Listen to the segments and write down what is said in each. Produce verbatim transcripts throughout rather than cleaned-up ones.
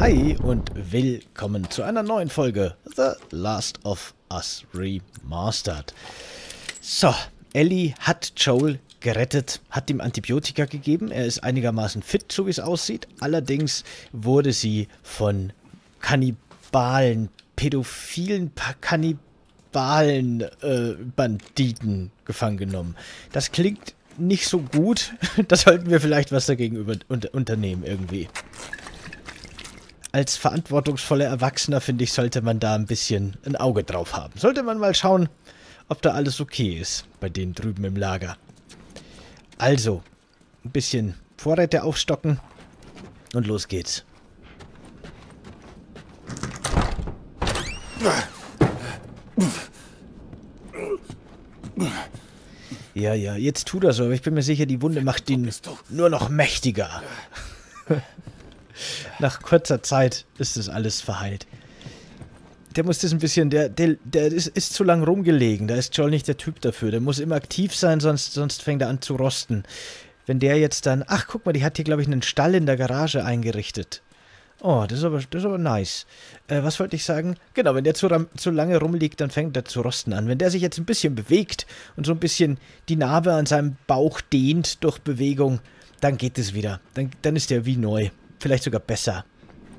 Hi und willkommen zu einer neuen Folge The Last of Us Remastered. So, Ellie hat Joel gerettet, hat ihm Antibiotika gegeben. Er ist einigermaßen fit, so wie es aussieht. Allerdings wurde sie von Kannibalen, pädophilen Kannibalen, äh, Banditen gefangen genommen. Das klingt nicht so gut. Da sollten wir vielleicht was dagegen über, unter, unternehmen irgendwie. Als verantwortungsvoller Erwachsener, finde ich, sollte man da ein bisschen ein Auge drauf haben. Sollte man mal schauen, ob da alles okay ist bei denen drüben im Lager. Also, ein bisschen Vorräte aufstocken und los geht's. Ja, ja, jetzt tut er so, aber ich bin mir sicher, die Wunde macht ihn nur noch mächtiger. Nach kurzer Zeit ist das alles verheilt. Der muss das ein bisschen, der, der, der ist, ist zu lang rumgelegen. Da ist Joel nicht der Typ dafür. Der muss immer aktiv sein, sonst, sonst fängt er an zu rosten. Wenn der jetzt dann, ach guck mal, die hat hier glaube ich einen Stall in der Garage eingerichtet. Oh, das ist aber, das ist aber nice. Äh, was wollte ich sagen? Genau, wenn der zu, zu lange rumliegt, dann fängt er zu rosten an. Wenn der sich jetzt ein bisschen bewegt und so ein bisschen die Narbe an seinem Bauch dehnt durch Bewegung, dann geht es wieder. Dann, dann ist der wie neu. Vielleicht sogar besser.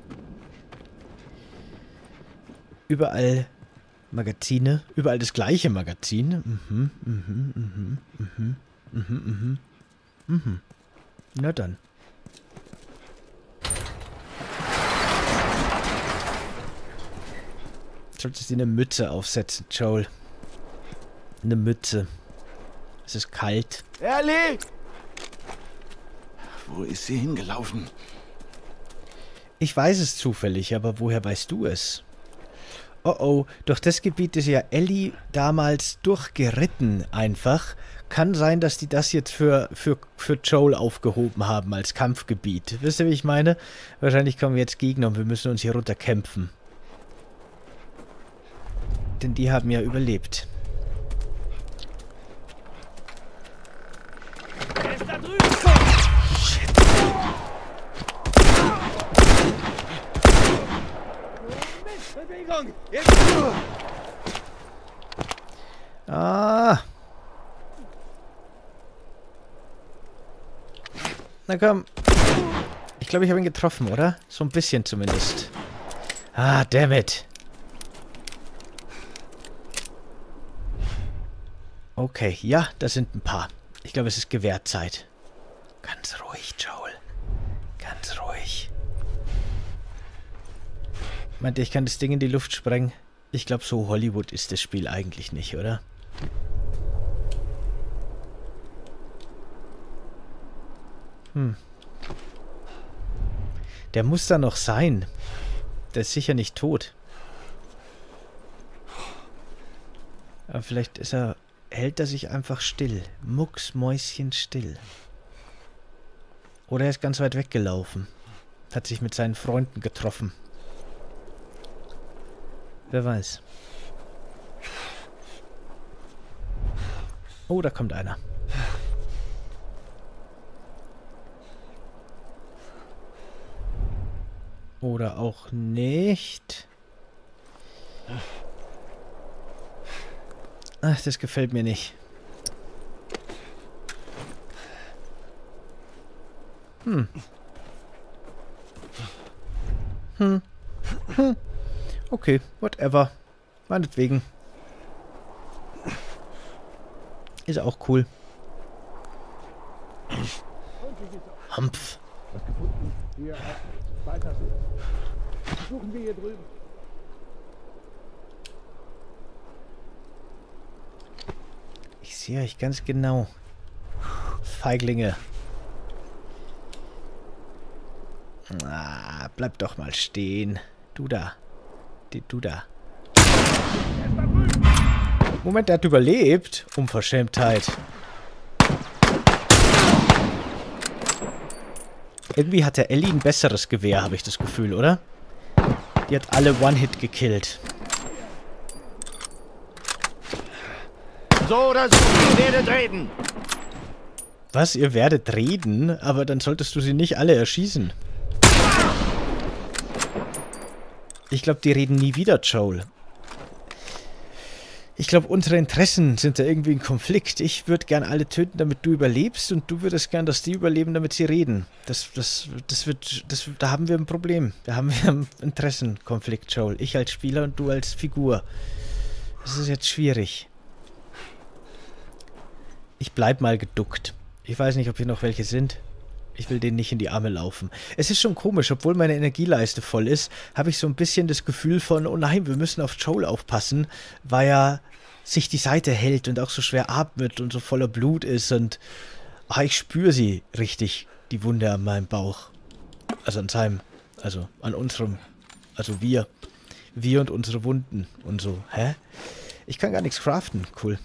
Überall Magazine. Überall das gleiche Magazin. Mhm, mhm, mhm, mhm, mhm, mhm, mhm. Na dann. Solltest du dir eine Mütze aufsetzen, Joel. Eine Mütze. Es ist kalt. Ellie! Wo ist sie hingelaufen? Ich weiß es zufällig, aber woher weißt du es? Oh oh, durch das Gebiet ist ja Ellie damals durchgeritten einfach. Kann sein, dass die das jetzt für, für, für Joel aufgehoben haben als Kampfgebiet. Wisst ihr, wie ich meine? Wahrscheinlich kommen jetzt Gegner und wir müssen uns hier runter kämpfen. Denn die haben ja überlebt. Er ist da drüben! Shit. Bewegung! Jetzt! Ah! Na komm. Ich glaube, ich habe ihn getroffen, oder? So ein bisschen zumindest. Ah, damn it. Okay, ja, das sind ein paar. Ich glaube, es ist Gewehrzeit. Ganz ruhig, Joel. Ganz ruhig. Meint ihr, ich kann das Ding in die Luft sprengen? Ich glaube, so Hollywood ist das Spiel eigentlich nicht, oder? Hm. Der muss da noch sein. Der ist sicher nicht tot. Aber vielleicht ist er... hält er sich einfach still. Mucksmäuschenstill. Oder er ist ganz weit weggelaufen. Hat sich mit seinen Freunden getroffen. Wer weiß. Oh, da kommt einer. Oder auch nicht. Ach, das gefällt mir nicht. Hm. Hm. Hm. Okay, whatever. Meinetwegen. Ist auch cool. Hampf. Was gefunden? Hier, weiter. Suchen wir hier drüben. Ich sehe euch ganz genau. Feiglinge. Ah, bleib doch mal stehen. Du da. Die, du da. Moment, der hat überlebt. Unverschämtheit. Irgendwie hat der Ellie ein besseres Gewehr, habe ich das Gefühl, oder? Die hat alle One-Hit gekillt. So oder so, ihr werdet reden. Was? Ihr werdet reden? Aber dann solltest du sie nicht alle erschießen. Ich glaube, die reden nie wieder, Joel. Ich glaube, unsere Interessen sind da irgendwie in Konflikt. Ich würde gern alle töten, damit du überlebst, und du würdest gern, dass die überleben, damit sie reden. Das, das, das wird, das, da haben wir ein Problem. Da haben wir einen Interessenkonflikt, Joel. Ich als Spieler und du als Figur. Das ist jetzt schwierig. Ich bleib mal geduckt. Ich weiß nicht, ob hier noch welche sind. Ich will denen nicht in die Arme laufen. Es ist schon komisch, obwohl meine Energieleiste voll ist, habe ich so ein bisschen das Gefühl von, oh nein, wir müssen auf Joel aufpassen, weil er sich die Seite hält und auch so schwer atmet und so voller Blut ist, und ah, ich spüre sie richtig, die Wunde an meinem Bauch. Also an seinem, also an unserem, also wir. Wir und unsere Wunden und so. Hä? Ich kann gar nichts craften. Cool.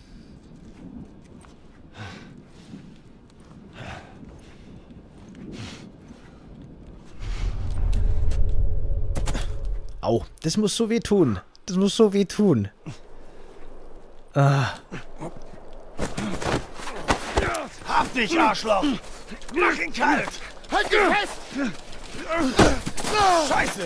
Au, das muss so weh tun. Das muss so weh tun. Ah. Hab dich, Arschloch! Mach ihn kalt! Halt dich fest! Scheiße!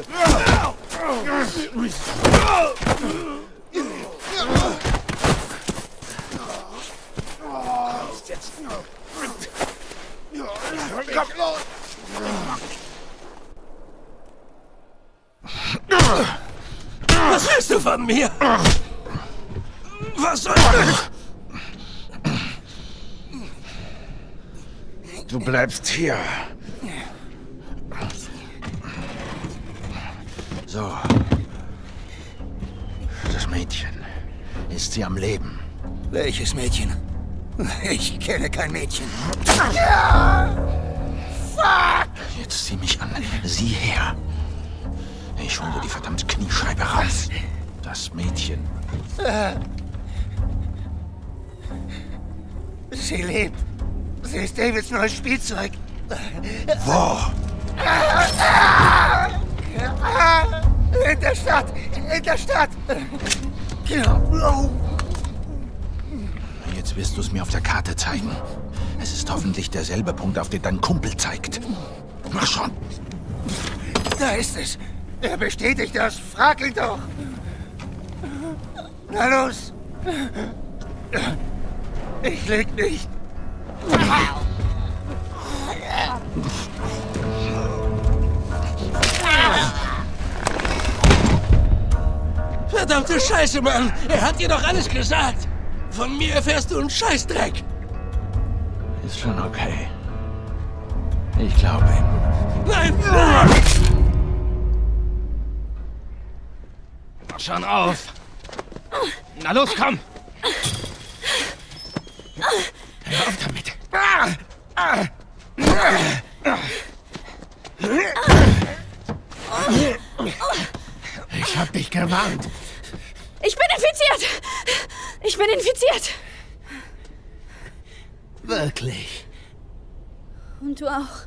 Was willst du von mir? Was soll das? Du bleibst hier. So. Das Mädchen. Ist sie am Leben? Welches Mädchen? Ich kenne kein Mädchen. Ja! Fuck! Jetzt zieh mich an. Sieh her. Ich hole die verdammte Kniescheibe raus. Das Mädchen. Sie lebt. Sie ist Davids neues Spielzeug. Wo? In der Stadt! In der Stadt! Jetzt wirst du es mir auf der Karte zeigen. Es ist hoffentlich derselbe Punkt, auf den dein Kumpel zeigt. Mach schon! Da ist es! Er bestätigt das! Frag ihn doch! Na los! Ich leg nicht! Verdammte Scheiße, Mann! Er hat dir doch alles gesagt! Von mir erfährst du einen Scheißdreck! Ist schon okay. Ich glaube ihm. Nein! Mach schon auf! Na los, komm! Hör auf damit! Ich hab dich gewarnt! Ich bin infiziert! Ich bin infiziert! Wirklich? Und du auch.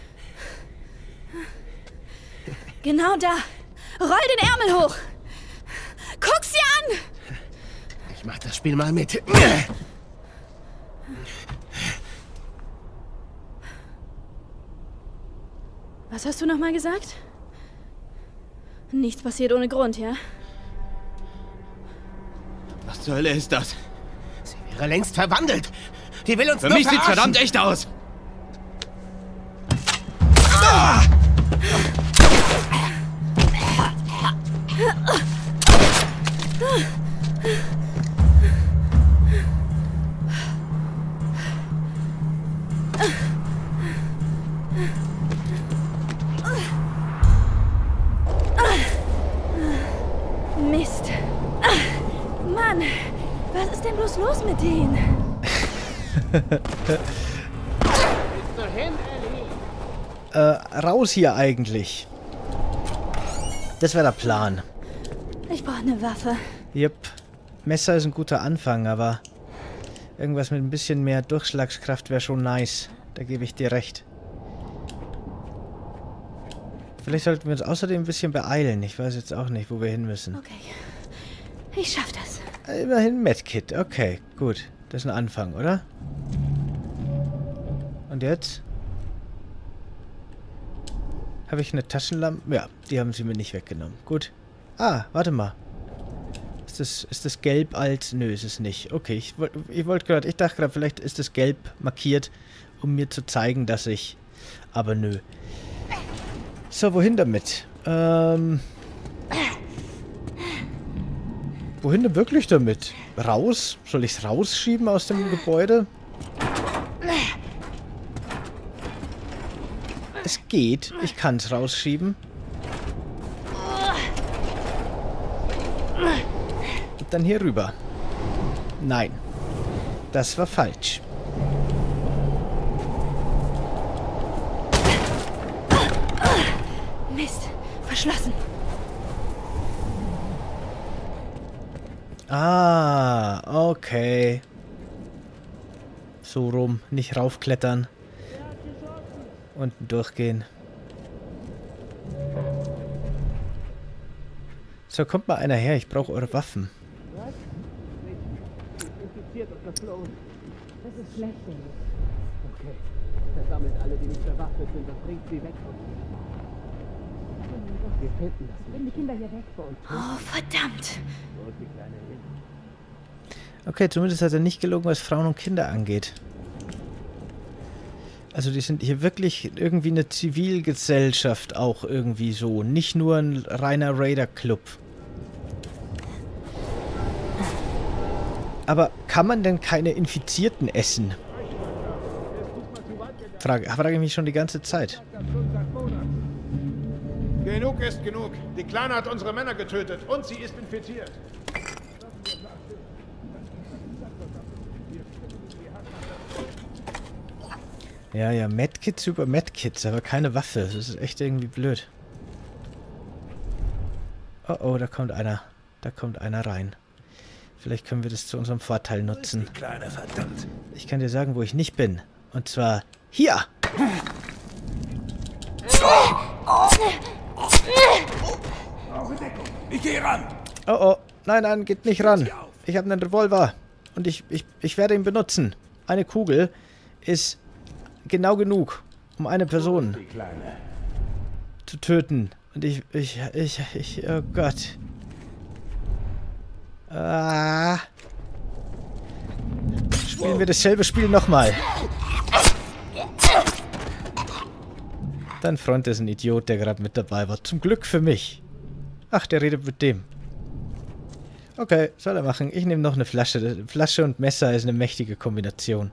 Genau da. Roll den Ärmel hoch. Guck sie an! Ich mach das Spiel mal mit. Was hast du nochmal gesagt? Nichts passiert ohne Grund, ja? Was zur Hölle ist das? Sie wäre längst verwandelt. Die will uns Für nur mich sieht's verarschen. verdammt echt aus. Ah! Mist. Mann, was ist denn bloß los mit denen? äh, raus hier eigentlich. Das wäre der Plan. Ich brauche eine Waffe. Jupp. Messer ist ein guter Anfang, aber irgendwas mit ein bisschen mehr Durchschlagskraft wäre schon nice. Da gebe ich dir recht. Vielleicht sollten wir uns außerdem ein bisschen beeilen. Ich weiß jetzt auch nicht, wo wir hin müssen. Okay. Ich schaff das. Immerhin Medkit. Okay, gut. Das ist ein Anfang, oder? Und jetzt? Habe ich eine Taschenlampe? Ja, die haben sie mir nicht weggenommen. Gut. Ah, warte mal. Ist das, ist das gelb als... Nö, ist es nicht. Okay, ich, ich wollte gerade... Ich dachte gerade, vielleicht ist das gelb markiert, um mir zu zeigen, dass ich... Aber nö. So, wohin damit? Ähm... Wohin denn wirklich damit? Raus? Soll ich es rausschieben aus dem Gebäude? Es geht. Ich kann es rausschieben. Und dann hier rüber. Nein. Das war falsch. Mist. Verschlossen. Ah, okay. So rum. Nicht raufklettern. Unten durchgehen. So, kommt mal einer her. Ich brauche eure Waffen. Was? Infiziert und geflohen. Das ist schlecht, David. Okay. Versammelt alle, die nicht bewaffnet sind und bringt sie weg von hier. Wir finden das Bring die Kinder hier weg. nicht. Oh, verdammt. Wo ist die kleine hin? Okay, zumindest hat er nicht gelogen, was Frauen und Kinder angeht. Also die sind hier wirklich irgendwie eine Zivilgesellschaft auch irgendwie so. Nicht nur ein reiner Raider-Club. Aber kann man denn keine Infizierten essen? Frage, frage ich mich schon die ganze Zeit. Genug ist genug. Die Kleine hat unsere Männer getötet und sie ist infiziert. Ja, ja, Medkits über Medkits, aber keine Waffe. Das ist echt irgendwie blöd. Oh, oh, da kommt einer. Da kommt einer rein. Vielleicht können wir das zu unserem Vorteil nutzen. Kleine, verdammt. Ich kann dir sagen, wo ich nicht bin. Und zwar hier. Ich gehe ran. Oh, oh. Nein, nein, geht nicht ran. Ich habe einen Revolver. Und ich, ich, ich werde ihn benutzen. Eine Kugel ist genau genug, um eine Person zu töten. Und ich, ich, ich, ich, oh Gott. Ah. Spielen wir dasselbe Spiel nochmal. Dein Freund ist ein Idiot, der gerade mit dabei war. Zum Glück für mich. Ach, der redet mit dem. Okay, soll er machen. Ich nehme noch eine Flasche. Flasche und Messer ist eine mächtige Kombination.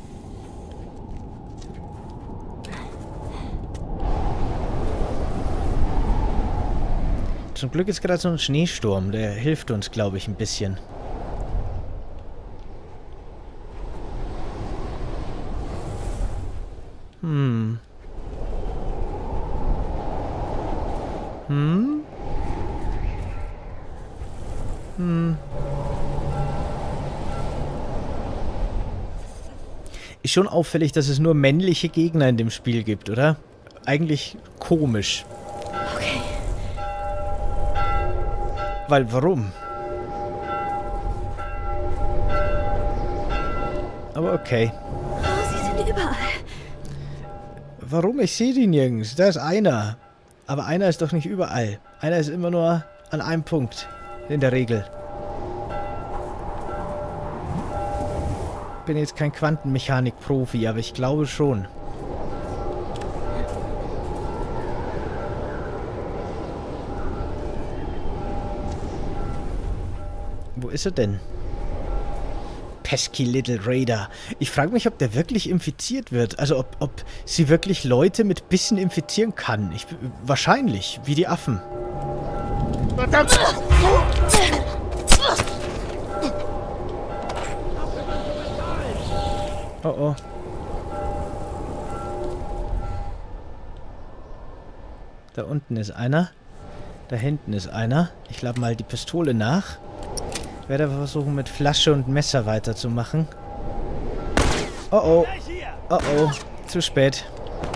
Zum Glück ist gerade so ein Schneesturm. Der hilft uns, glaube ich, ein bisschen. Hm. Hm? Hm. Ist schon auffällig, dass es nur männliche Gegner in dem Spiel gibt, oder? Eigentlich komisch. Okay. Weil, warum? Aber okay. Oh, sie sind überall. Warum? Ich sehe die nirgends. Da ist einer. Aber einer ist doch nicht überall. Einer ist immer nur an einem Punkt. In der Regel. Ich bin jetzt kein Quantenmechanik-Profi, aber ich glaube schon. Wo ist er denn? Pesky Little Raider. Ich frage mich, ob der wirklich infiziert wird. Also ob, ob sie wirklich Leute mit Bissen infizieren kann. Ich, wahrscheinlich, wie die Affen. Verdammt! Oh oh. Da unten ist einer. Da hinten ist einer. Ich lade mal die Pistole nach. Ich werde versuchen, mit Flasche und Messer weiterzumachen. Oh oh. Oh oh. Zu spät.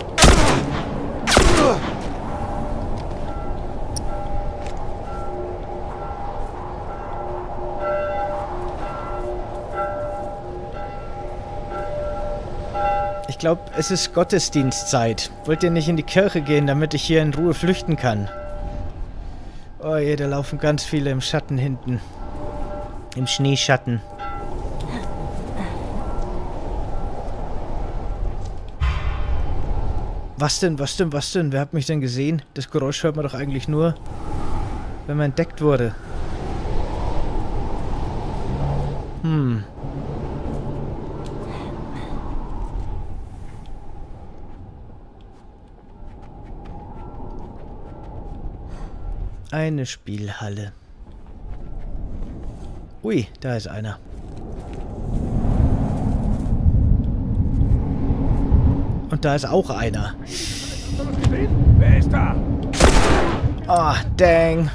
Ich glaube, es ist Gottesdienstzeit. Wollt ihr nicht in die Kirche gehen, damit ich hier in Ruhe flüchten kann? Oh je, da laufen ganz viele im Schatten hinten. Im Schneeschatten. Was denn, was denn, was denn? Wer hat mich denn gesehen? Das Geräusch hört man doch eigentlich nur, wenn man entdeckt wurde. Hm. Eine Spielhalle. Ui, da ist einer. Und da ist auch einer. Wer ist da? Ah, oh, dang.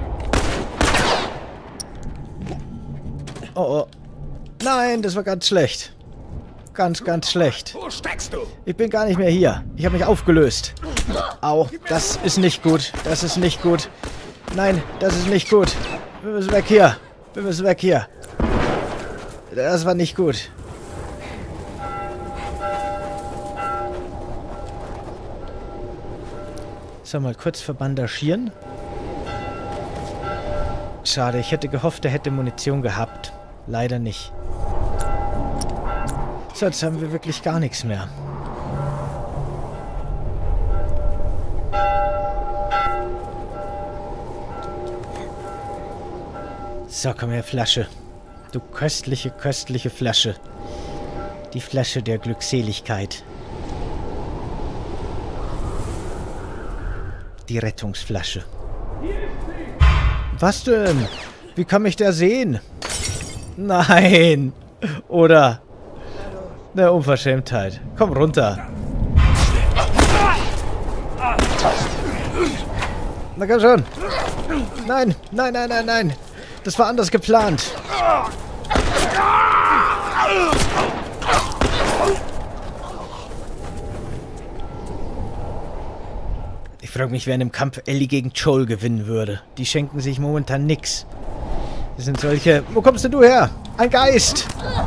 Oh, oh. Nein, das war ganz schlecht. Ganz, ganz schlecht. Wo steckst du? Ich bin gar nicht mehr hier. Ich habe mich aufgelöst. Au, das ist nicht gut. Das ist nicht gut. Nein, das ist nicht gut. Wir müssen weg hier. Wir müssen weg hier. Das war nicht gut. So, mal kurz verbandagieren. Schade, ich hätte gehofft, er hätte Munition gehabt. Leider nicht. So, jetzt haben wir wirklich gar nichts mehr. So, komm her, Flasche. Du köstliche, köstliche Flasche. Die Flasche der Glückseligkeit. Die Rettungsflasche. Was denn? Wie kann mich der sehen? Nein. Oder eine Unverschämtheit. Komm runter. Na komm schon. Nein, nein, nein, nein, nein. Das war anders geplant. Ich frage mich, wer in dem Kampf Ellie gegen Joel gewinnen würde. Die schenken sich momentan nix. Das sind solche... Wo kommst denn du her? Ein Geist!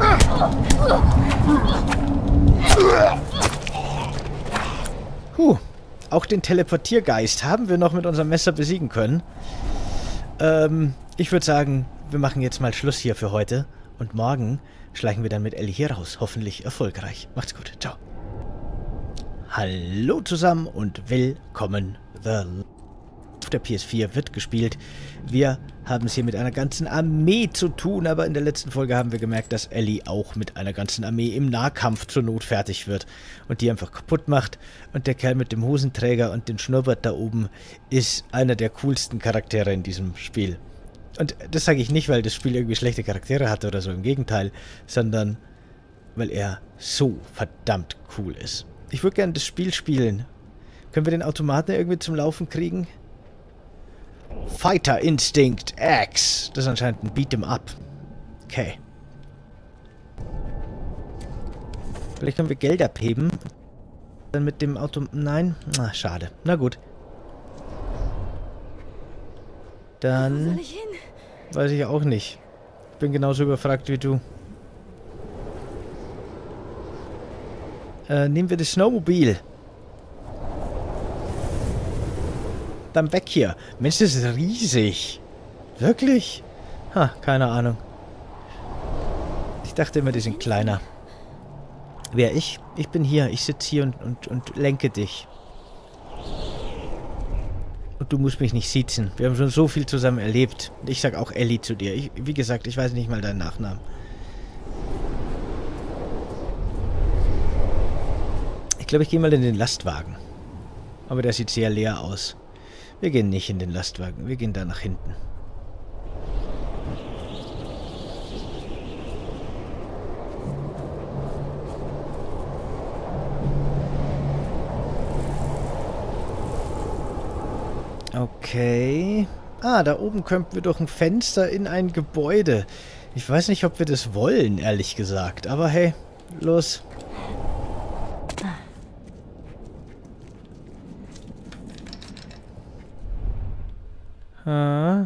Puh. Auch den Teleportiergeist haben wir noch mit unserem Messer besiegen können. Ähm, ich würde sagen, wir machen jetzt mal Schluss hier für heute. Und morgen schleichen wir dann mit Ellie hier raus. Hoffentlich erfolgreich. Macht's gut. Ciao. Hallo zusammen und willkommen. The auf der P S vier wird gespielt. Wir haben es hier mit einer ganzen Armee zu tun, aber in der letzten Folge haben wir gemerkt, dass Ellie auch mit einer ganzen Armee im Nahkampf zur Not fertig wird und die einfach kaputt macht. Und der Kerl mit dem Hosenträger und dem Schnurrbart da oben ist einer der coolsten Charaktere in diesem Spiel. Und das sage ich nicht, weil das Spiel irgendwie schlechte Charaktere hat oder so, im Gegenteil, sondern weil er so verdammt cool ist. Ich würde gerne das Spiel spielen. Können wir den Automaten irgendwie zum Laufen kriegen? Fighter Instinct X. Das ist anscheinend ein Beat'em Up. Okay. Vielleicht können wir Geld abheben. Dann mit dem Auto... Nein? Na, schade. Na gut. Dann... Wo soll ich hin? Weiß ich auch nicht. Ich bin genauso überfragt wie du. Äh, nehmen wir das Snowmobil. Dann weg hier. Mensch, das ist riesig. Wirklich? Ha, keine Ahnung. Ich dachte immer, die sind kleiner. Wer ich? Ich bin hier. Ich sitze hier und, und, und lenke dich. Und du musst mich nicht siezen. Wir haben schon so viel zusammen erlebt. Und ich sag auch Ellie zu dir. Ich, wie gesagt, ich weiß nicht mal deinen Nachnamen. Ich glaube, ich gehe mal in den Lastwagen. Aber der sieht sehr leer aus. Wir gehen nicht in den Lastwagen. Wir gehen da nach hinten. Okay. Ah, da oben könnten wir durch ein Fenster in ein Gebäude. Ich weiß nicht, ob wir das wollen, ehrlich gesagt. Aber hey, los. Ah.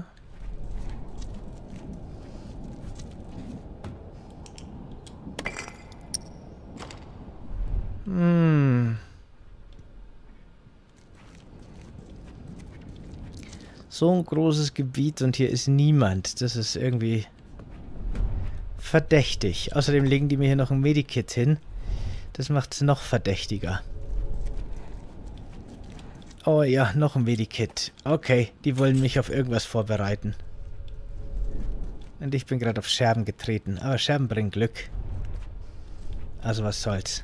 Hm. So ein großes Gebiet und hier ist niemand. Das ist irgendwie verdächtig. Außerdem legen die mir hier noch ein Medikit hin. Das macht es noch verdächtiger. Oh ja, noch ein Medikit. Okay, die wollen mich auf irgendwas vorbereiten. Und ich bin gerade auf Scherben getreten. Aber Scherben bringen Glück. Also was soll's.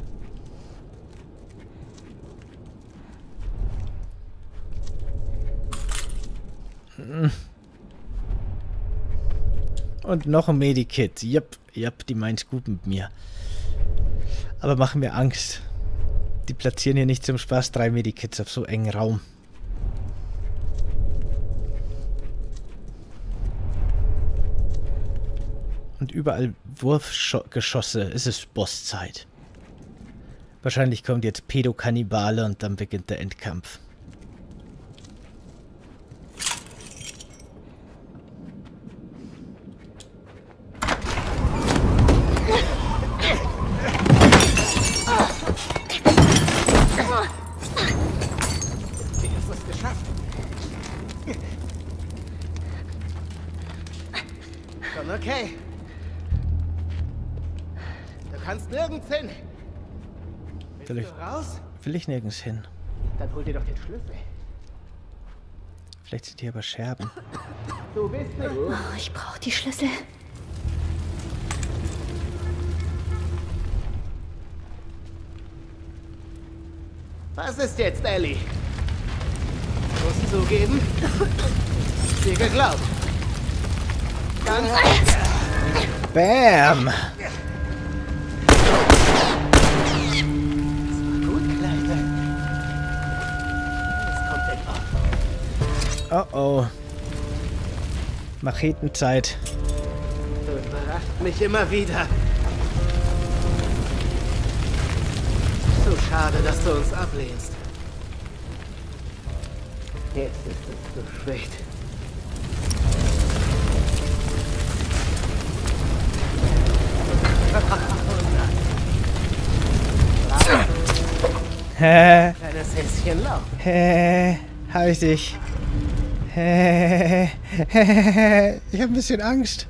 Und noch ein Medikit. Jupp, jupp, die meint's gut mit mir. Aber machen mir Angst. Die platzieren hier nicht zum Spaß drei Medikits auf so engen Raum. Und überall Wurfgeschosse. Es ist Bosszeit. Wahrscheinlich kommt jetzt Pädokannibale und dann beginnt der Endkampf. Okay. Du kannst nirgends hin. Willst Will ich, du raus? will ich nirgends hin. Dann hol dir doch den Schlüssel. Vielleicht sind hier aber Scherben. Du bist nicht. Oh, ich brauche die Schlüssel. Was ist jetzt, Ellie? Muss zugeben. Dir geglaubt. Ganz Bam! gut, Kleine. Es kommt in Ordnung. Oh oh. Machetenzeit. Du überrascht mich immer wieder. So schade, dass du uns ablehnst. Jetzt ist es zu spät. Hä? Kleines Häschen Laub. Hä? Hab ich dich? Hä? Hä? Ich hab ein bisschen Angst.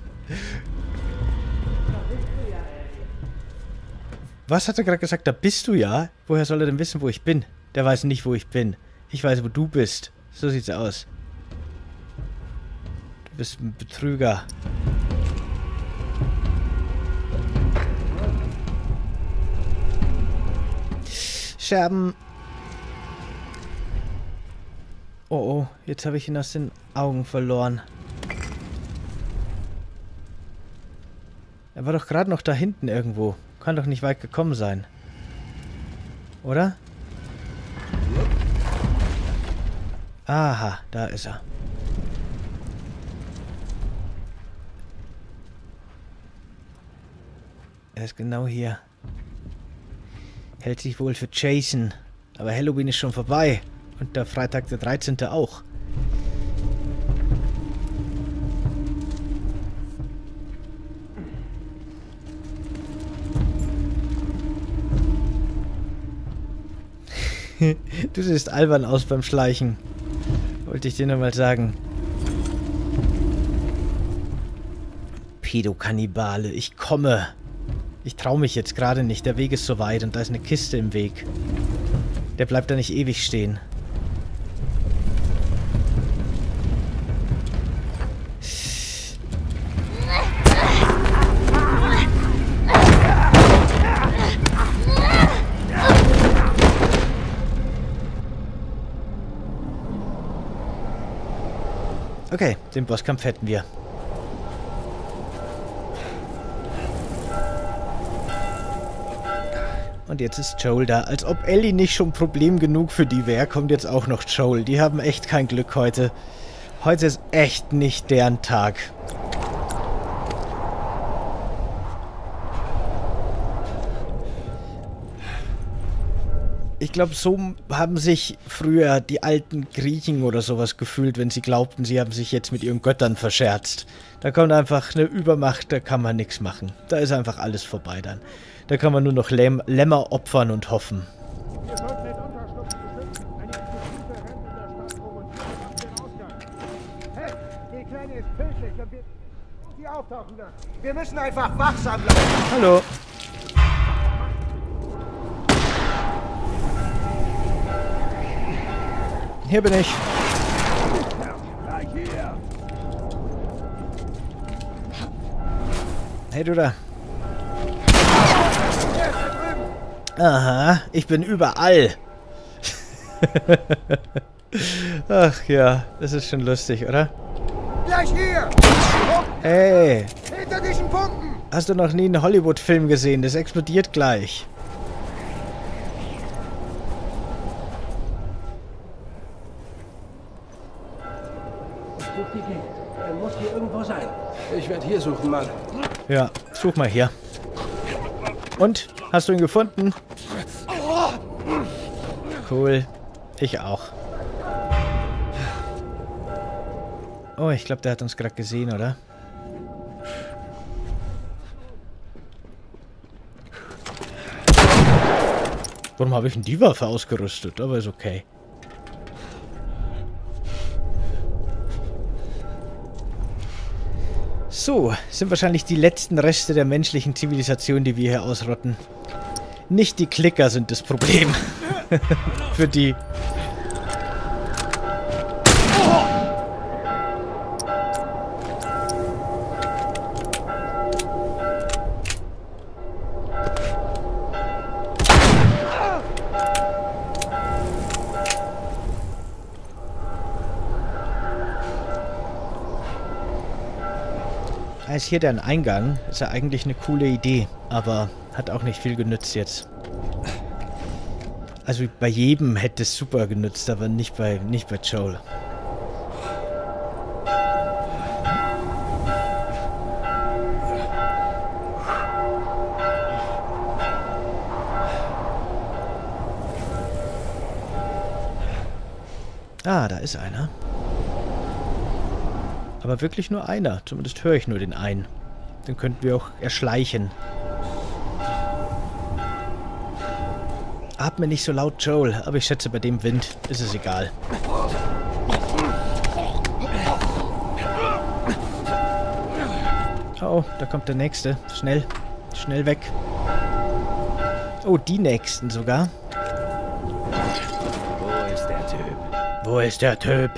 Was hat er gerade gesagt? Da bist du ja? Woher soll er denn wissen, wo ich bin? Der weiß nicht, wo ich bin. Ich weiß, wo du bist. So sieht's aus. Du bist ein Betrüger. Scherben. Oh oh, jetzt habe ich ihn aus den Augen verloren. Er war doch gerade noch da hinten irgendwo. Kann doch nicht weit gekommen sein. Oder? Aha, da ist er. Er ist genau hier. Hält sich wohl für Jason. Aber Halloween ist schon vorbei. Und der Freitag der dreizehnte auch. Du siehst albern aus beim Schleichen. Wollte ich dir nur mal sagen. Pädokannibale, ich komme. Ich traue mich jetzt gerade nicht. Der Weg ist so weit und da ist eine Kiste im Weg. Der bleibt da nicht ewig stehen. Okay, den Bosskampf hätten wir. Und jetzt ist Joel da. Als ob Ellie nicht schon Problem genug für die wäre, kommt jetzt auch noch Joel. Die haben echt kein Glück heute. Heute ist echt nicht deren Tag. Ich glaube, so haben sich früher die alten Griechen oder sowas gefühlt, wenn sie glaubten, sie haben sich jetzt mit ihren Göttern verscherzt. Da kommt einfach eine Übermacht, da kann man nichts machen. Da ist einfach alles vorbei dann. Da kann man nur noch Läm Lämmer opfern und hoffen. Ihr sollt mit Unterschlupf beschützen. Eine Exekutive rennt in der Stadt rum und ihr habt den Ausgang. Migräne ist tödlich und wir... Die auftauchen da. Wir müssen einfach wachsam bleiben. Hallo. Hier bin ich. Gleich hier. Hey, du da. Aha, ich bin überall. Ach ja, das ist schon lustig, oder? Gleich hier! Hey, Hinter diesen Punkten! hast du noch nie einen Hollywood-Film gesehen? Das explodiert gleich. Such die Gegend. Er muss hier irgendwo sein. Ich werde hier suchen, Mann. Ja, such mal hier. Und? Hast du ihn gefunden? Cool. Ich auch. Oh, ich glaube, der hat uns gerade gesehen, oder? Warum habe ich denn die Waffe ausgerüstet? Aber ist okay. So, sind wahrscheinlich die letzten Reste der menschlichen Zivilisation, die wir hier ausrotten. Nicht die Klicker sind das Problem. Für die. Ist hier der Eingang? Ist ja eigentlich eine coole Idee, aber hat auch nicht viel genützt jetzt. Also bei jedem hätte es super genützt, aber nicht bei, nicht bei Joel. Ah, da ist einer. Aber wirklich nur einer. Zumindest höre ich nur den einen. Den könnten wir auch erschleichen. Atme nicht so laut, Joel. Aber ich schätze, bei dem Wind ist es egal. Oh, da kommt der Nächste. Schnell. Schnell weg. Oh, die Nächsten sogar. Wo ist der Typ? Wo ist der Typ?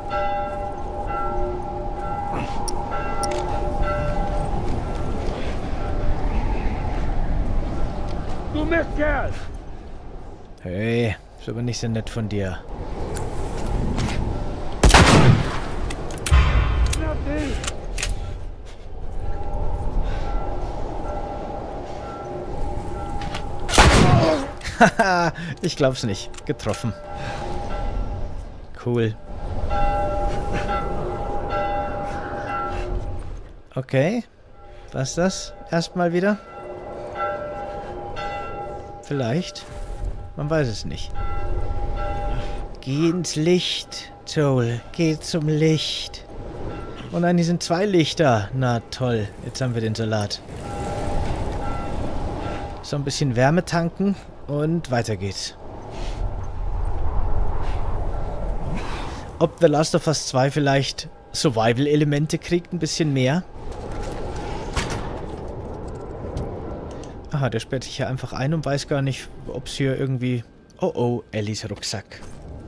Du Mistkerl! Hey, ist aber nicht so nett von dir. Schnapp dich! Haha, ich glaub's nicht. Getroffen. Cool. Okay. Was ist das? Erstmal wieder? Vielleicht. Man weiß es nicht. Geh ins Licht, Joel. Geh zum Licht. Oh nein, hier sind zwei Lichter. Na toll. Jetzt haben wir den Salat. So ein bisschen Wärme tanken und weiter geht's. Ob The Last of Us zwei vielleicht Survival-Elemente kriegt, ein bisschen mehr. Aha, der sperrt sich hier einfach ein und weiß gar nicht, ob es hier irgendwie... Oh oh, Ellies Rucksack.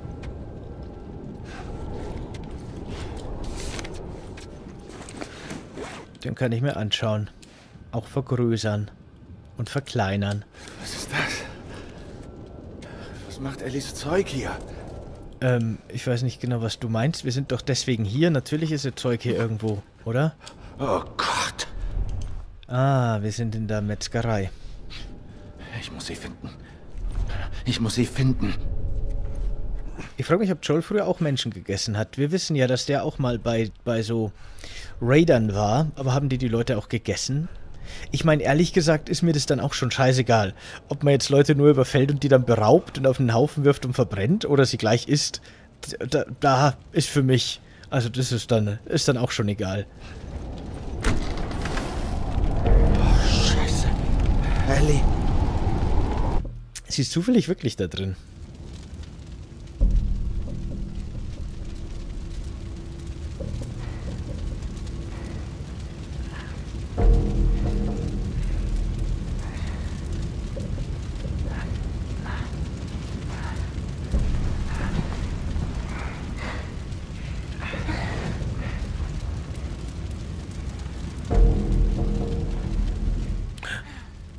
Den kann ich mir anschauen. Auch vergrößern. Und verkleinern. Was ist das? Was macht Ellies Zeug hier? Ähm, ich weiß nicht genau, was du meinst. Wir sind doch deswegen hier. Natürlich ist ihr Zeug hier irgendwo, oder? Oh Gott. Ah, wir sind in der Metzgerei. Ich muss sie finden. Ich muss sie finden. Ich frage mich, ob Joel früher auch Menschen gegessen hat. Wir wissen ja, dass der auch mal bei, bei so Raidern war. Aber haben die die Leute auch gegessen? Ich meine, ehrlich gesagt ist mir das dann auch schon scheißegal. Ob man jetzt Leute nur überfällt und die dann beraubt und auf einen Haufen wirft und verbrennt oder sie gleich isst. Da, da ist für mich... Also das ist dann, ist dann auch schon egal. Scheiße. Ellie. Sie ist zufällig wirklich da drin.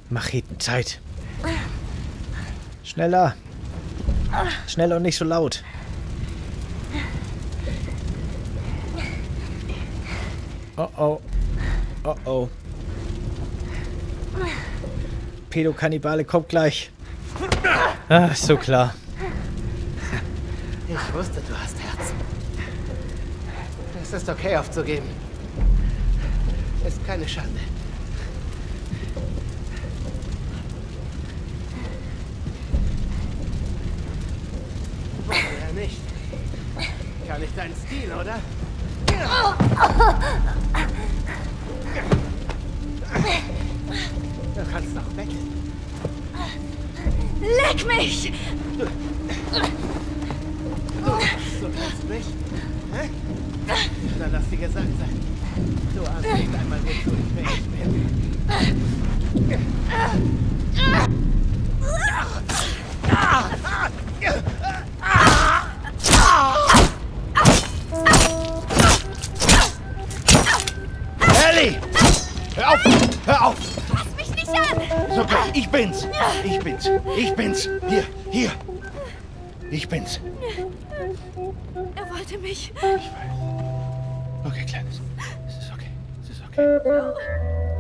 Machetenzeit. Schneller. Schneller und nicht so laut. Oh oh. Oh oh. Pädokannibale kommt gleich. Ah, ist so klar. Ich wusste, du hast Herz. Es ist okay, aufzugeben. Ist keine Schande. Ja, nicht. Gar nicht dein Stil, oder? Du kannst doch betteln. Leck mich! Du, du kannst nicht? Hä? Dann lass dir gesagt sein. Du ahnst nicht einmal, wozu ich fähig bin. Ellie! Hör auf! Hör auf! Fass mich nicht an! Ist okay, ich bin's! Ich bin's! Ich bin's! Hier, hier! Ich bin's! Er wollte mich. Ich weiß. Okay, Kleines. Es ist okay. Es ist okay. Es ist okay.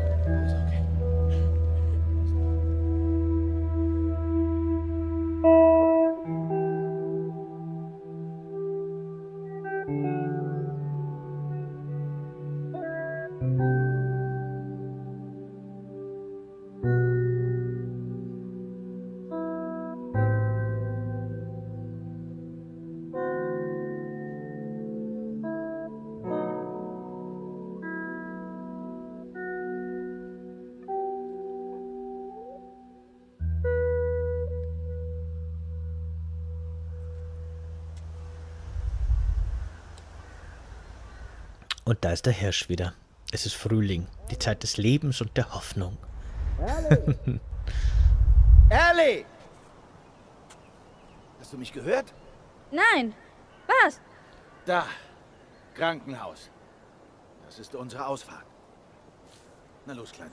Und da ist der Hirsch wieder. Es ist Frühling, die Zeit des Lebens und der Hoffnung. Ellie! Ellie! Hast du mich gehört? Nein. Was? Da. Krankenhaus. Das ist unsere Ausfahrt. Na los, Kleine.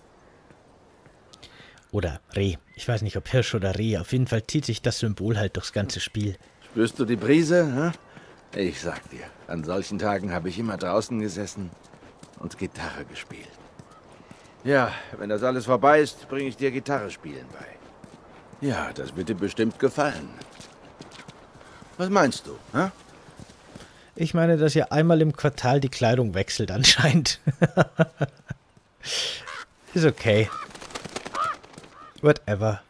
Oder Reh. Ich weiß nicht, ob Hirsch oder Reh. Auf jeden Fall zieht sich das Symbol halt durchs ganze Spiel. Spürst du die Brise? Hm? Ich sag dir, an solchen Tagen habe ich immer draußen gesessen und Gitarre gespielt. Ja, wenn das alles vorbei ist, bringe ich dir Gitarre spielen bei. Ja, das wird dir bestimmt gefallen. Was meinst du, hm? Ich meine, dass ihr einmal im Quartal die Kleidung wechselt anscheinend. Ist okay. Whatever.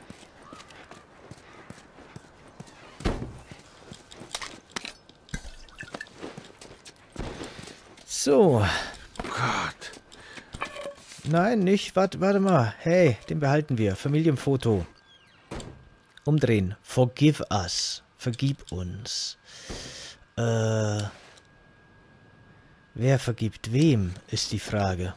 So. Gott. Nein, nicht. Warte, warte mal. Hey, den behalten wir. Familienfoto. Umdrehen. Forgive us. Vergib uns. Äh. Wer vergibt wem, ist die Frage.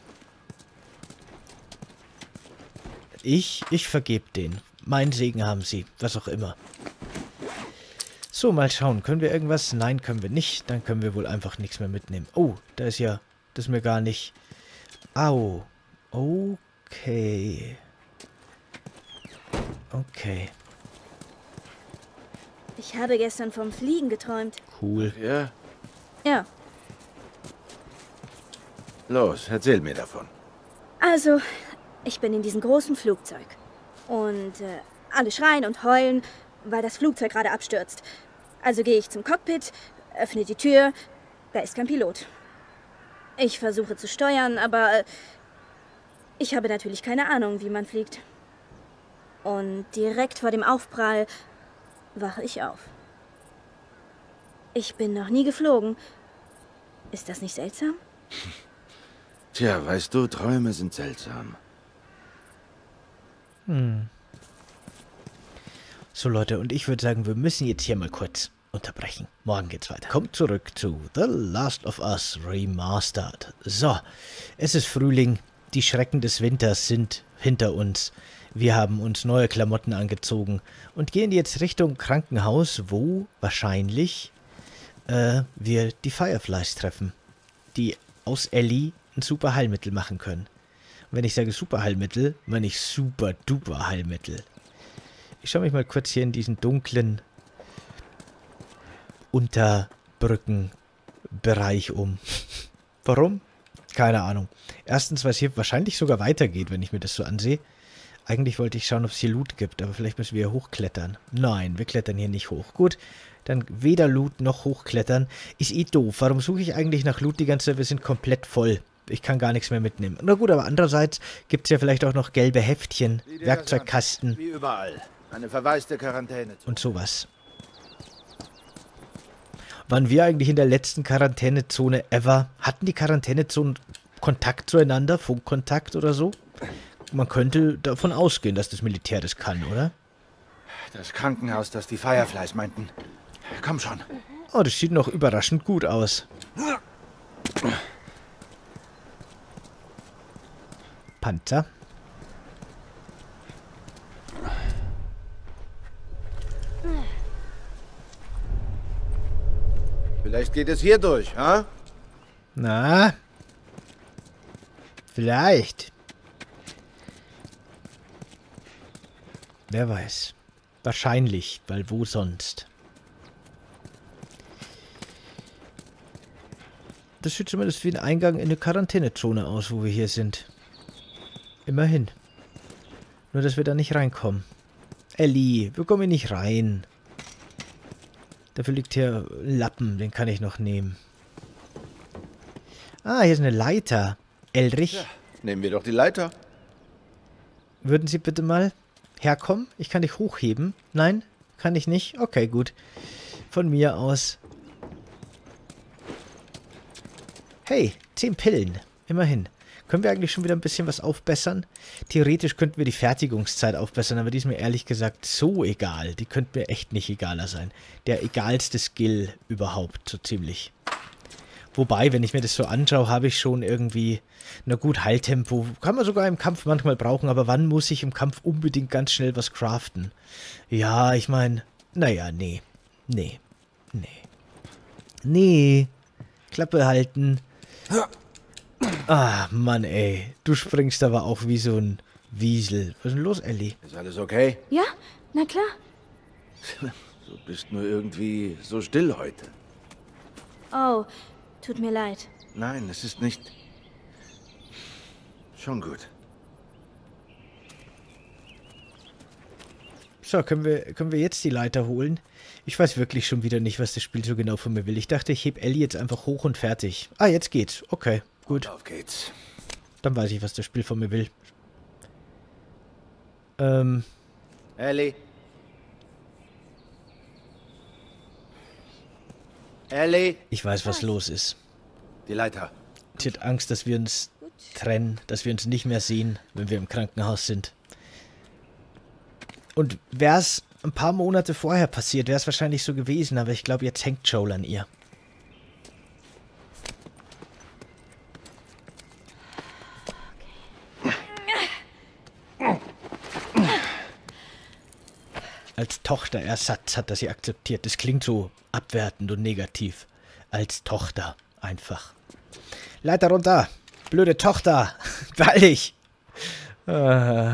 Ich, ich vergebe den. Mein Segen haben sie. Was auch immer. So, mal schauen. Können wir irgendwas? Nein, können wir nicht. Dann können wir wohl einfach nichts mehr mitnehmen. Oh, da ist ja... Das ist mir gar nicht... Au. Okay. Okay. Ich habe gestern vom Fliegen geträumt. Cool. Ja? Ja. Los, erzähl mir davon. Also, ich bin in diesem großen Flugzeug. Und äh, alle schreien und heulen, weil das Flugzeug gerade abstürzt. Also gehe ich zum Cockpit, öffne die Tür, da ist kein Pilot. Ich versuche zu steuern, aber äh, ich habe natürlich keine Ahnung, wie man fliegt. Und direkt vor dem Aufprall wache ich auf. Ich bin noch nie geflogen. Ist das nicht seltsam? Tja, weißt du, Träume sind seltsam. Hm. So Leute, und ich würde sagen, wir müssen jetzt hier mal kurz unterbrechen. Morgen geht's weiter. Kommt zurück zu The Last of Us Remastered. So, es ist Frühling. Die Schrecken des Winters sind hinter uns. Wir haben uns neue Klamotten angezogen und gehen jetzt Richtung Krankenhaus, wo wahrscheinlich äh, wir die Fireflies treffen, die aus Ellie ein super Heilmittel machen können. Wenn ich sage Superheilmittel, meine ich super-duper Heilmittel. Ich schaue mich mal kurz hier in diesen dunklen Unterbrückenbereich um. Warum? Keine Ahnung. Erstens, weil es hier wahrscheinlich sogar weitergeht, wenn ich mir das so ansehe. Eigentlich wollte ich schauen, ob es hier Loot gibt, aber vielleicht müssen wir hier hochklettern. Nein, wir klettern hier nicht hoch. Gut, dann weder Loot noch hochklettern. Ist eh doof. Warum suche ich eigentlich nach Loot die ganze Zeit? Wir sind komplett voll. Ich kann gar nichts mehr mitnehmen. Na gut, aber andererseits gibt es ja vielleicht auch noch gelbe Heftchen, Werkzeugkasten. Wie überall. Eine verwaiste Quarantäne. Und sowas. Waren wir eigentlich in der letzten Quarantänezone ever? Hatten die Quarantänezonen Kontakt zueinander? Funkkontakt oder so? Man könnte davon ausgehen, dass das Militär das kann, oder? Das Krankenhaus, das die Fireflies meinten. Komm schon. Oh, das sieht noch überraschend gut aus. Panzer. Vielleicht geht es hier durch, ha? Na? Vielleicht. Wer weiß. Wahrscheinlich, weil wo sonst? Das sieht zumindest wie ein Eingang in eine Quarantänezone aus, wo wir hier sind. Immerhin. Nur, dass wir da nicht reinkommen. Ellie, wir kommen hier nicht rein. Dafür liegt hier ein Lappen, den kann ich noch nehmen. Ah, hier ist eine Leiter. Elrich, Ja, nehmen wir doch die Leiter. würden Sie bitte mal herkommen? Ich kann dich hochheben. Nein, kann ich nicht? Okay, gut. Von mir aus. Hey, zehn Pillen. Immerhin. Können wir eigentlich schon wieder ein bisschen was aufbessern? Theoretisch könnten wir die Fertigungszeit aufbessern, aber die ist mir ehrlich gesagt so egal. Die könnte mir echt nicht egaler sein. Der egalste Skill überhaupt, so ziemlich. Wobei, wenn ich mir das so anschaue, habe ich schon irgendwie, na gut, Heiltempo. Kann man sogar im Kampf manchmal brauchen, aber wann muss ich im Kampf unbedingt ganz schnell was craften? Ja, ich meine, naja, nee. Nee. Nee. Nee. Klappe halten. Ah, Mann, ey. Du springst aber auch wie so ein Wiesel. Was ist denn los, Ellie? Ist alles okay? Ja, na klar. Du bist nur irgendwie so still heute. Oh, tut mir leid. Nein, es ist nicht... Schon gut. So, können wir, können wir jetzt die Leiter holen? Ich weiß wirklich schon wieder nicht, was das Spiel so genau von mir will. Ich dachte, ich heb Ellie jetzt einfach hoch und fertig. Ah, jetzt geht's. Okay, gut. Auf geht's. Dann weiß ich, was das Spiel von mir will. Ähm, Ellie. Ellie. ich weiß, was los ist. Die Leiter. Sie hat Angst, dass wir uns trennen, dass wir uns nicht mehr sehen, wenn wir im Krankenhaus sind. Und wäre es ein paar Monate vorher passiert, wäre es wahrscheinlich so gewesen, aber ich glaube, jetzt hängt Joel an ihr. Als Tochterersatz hat er sie akzeptiert. Das klingt so abwertend und negativ. Als Tochter einfach. Leiter runter! Blöde Tochter! Beeil dich! Äh.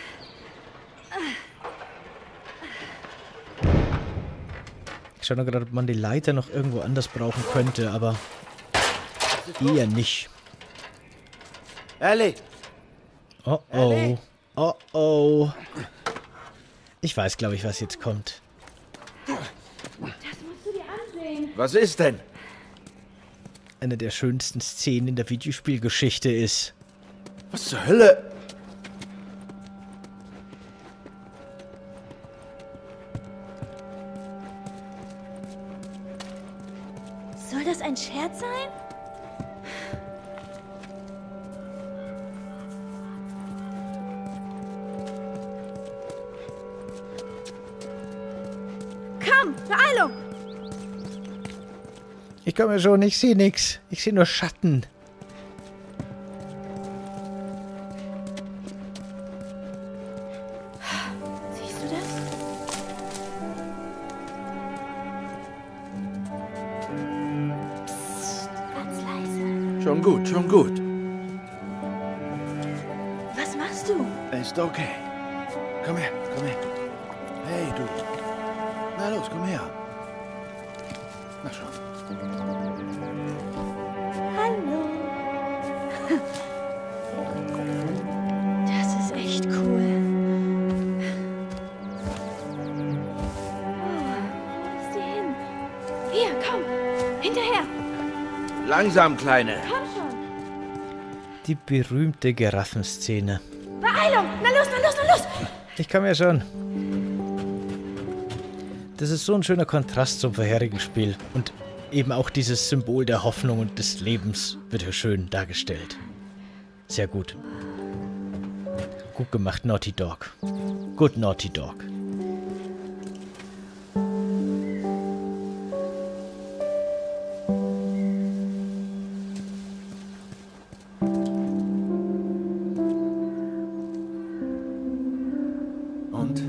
Ich schaue noch gerade, ob man die Leiter noch irgendwo anders brauchen könnte, aber eher nicht. Ellie. Oh oh. Oh oh. Ich weiß, glaube ich, was jetzt kommt. Das musst du dir ansehen. Was ist denn? Eine der schönsten Szenen in der Videospielgeschichte ist. Was zur Hölle? Soll das ein Scherz sein? Komm, Beeilung! Ich komme schon, ich sehe nichts. Ich sehe nur Schatten. Siehst du das? Psst, ganz leise. Schon gut, schon gut. Ist okay. Komm her, komm her. Hey, du. Na los, komm her. Na schon. Hallo. Das ist echt cool. Oh, wo ist die hin? Hier, komm. Hinterher. Langsam, Kleine. Komm schon. Die berühmte Giraffenszene. Beeilung. Na los, na los, na los. Ich kann mir schon. Das ist so ein schöner Kontrast zum vorherigen Spiel. Und eben auch dieses Symbol der Hoffnung und des Lebens wird hier schön dargestellt. Sehr gut. Gut gemacht, Naughty Dog. Good Naughty Dog. Und?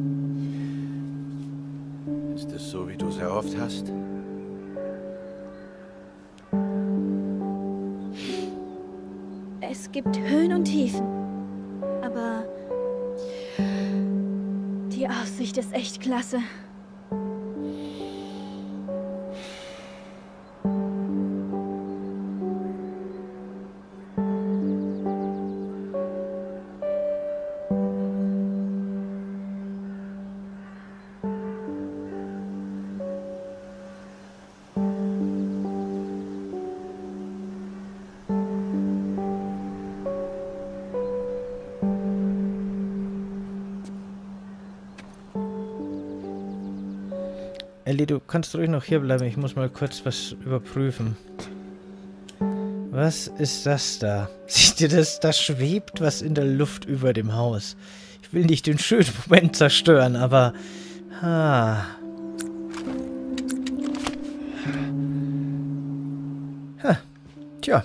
Ist es so, wie du es erhofft hast? Es gibt Höhen und Tiefen. Aber die Aussicht ist echt klasse. Ellie, du kannst ruhig noch hier bleiben. Ich muss mal kurz was überprüfen. Was ist das da? Siehst du das? Da schwebt was in der Luft über dem Haus. Ich will nicht den schönen Moment zerstören, aber... Ah. Ha. Tja.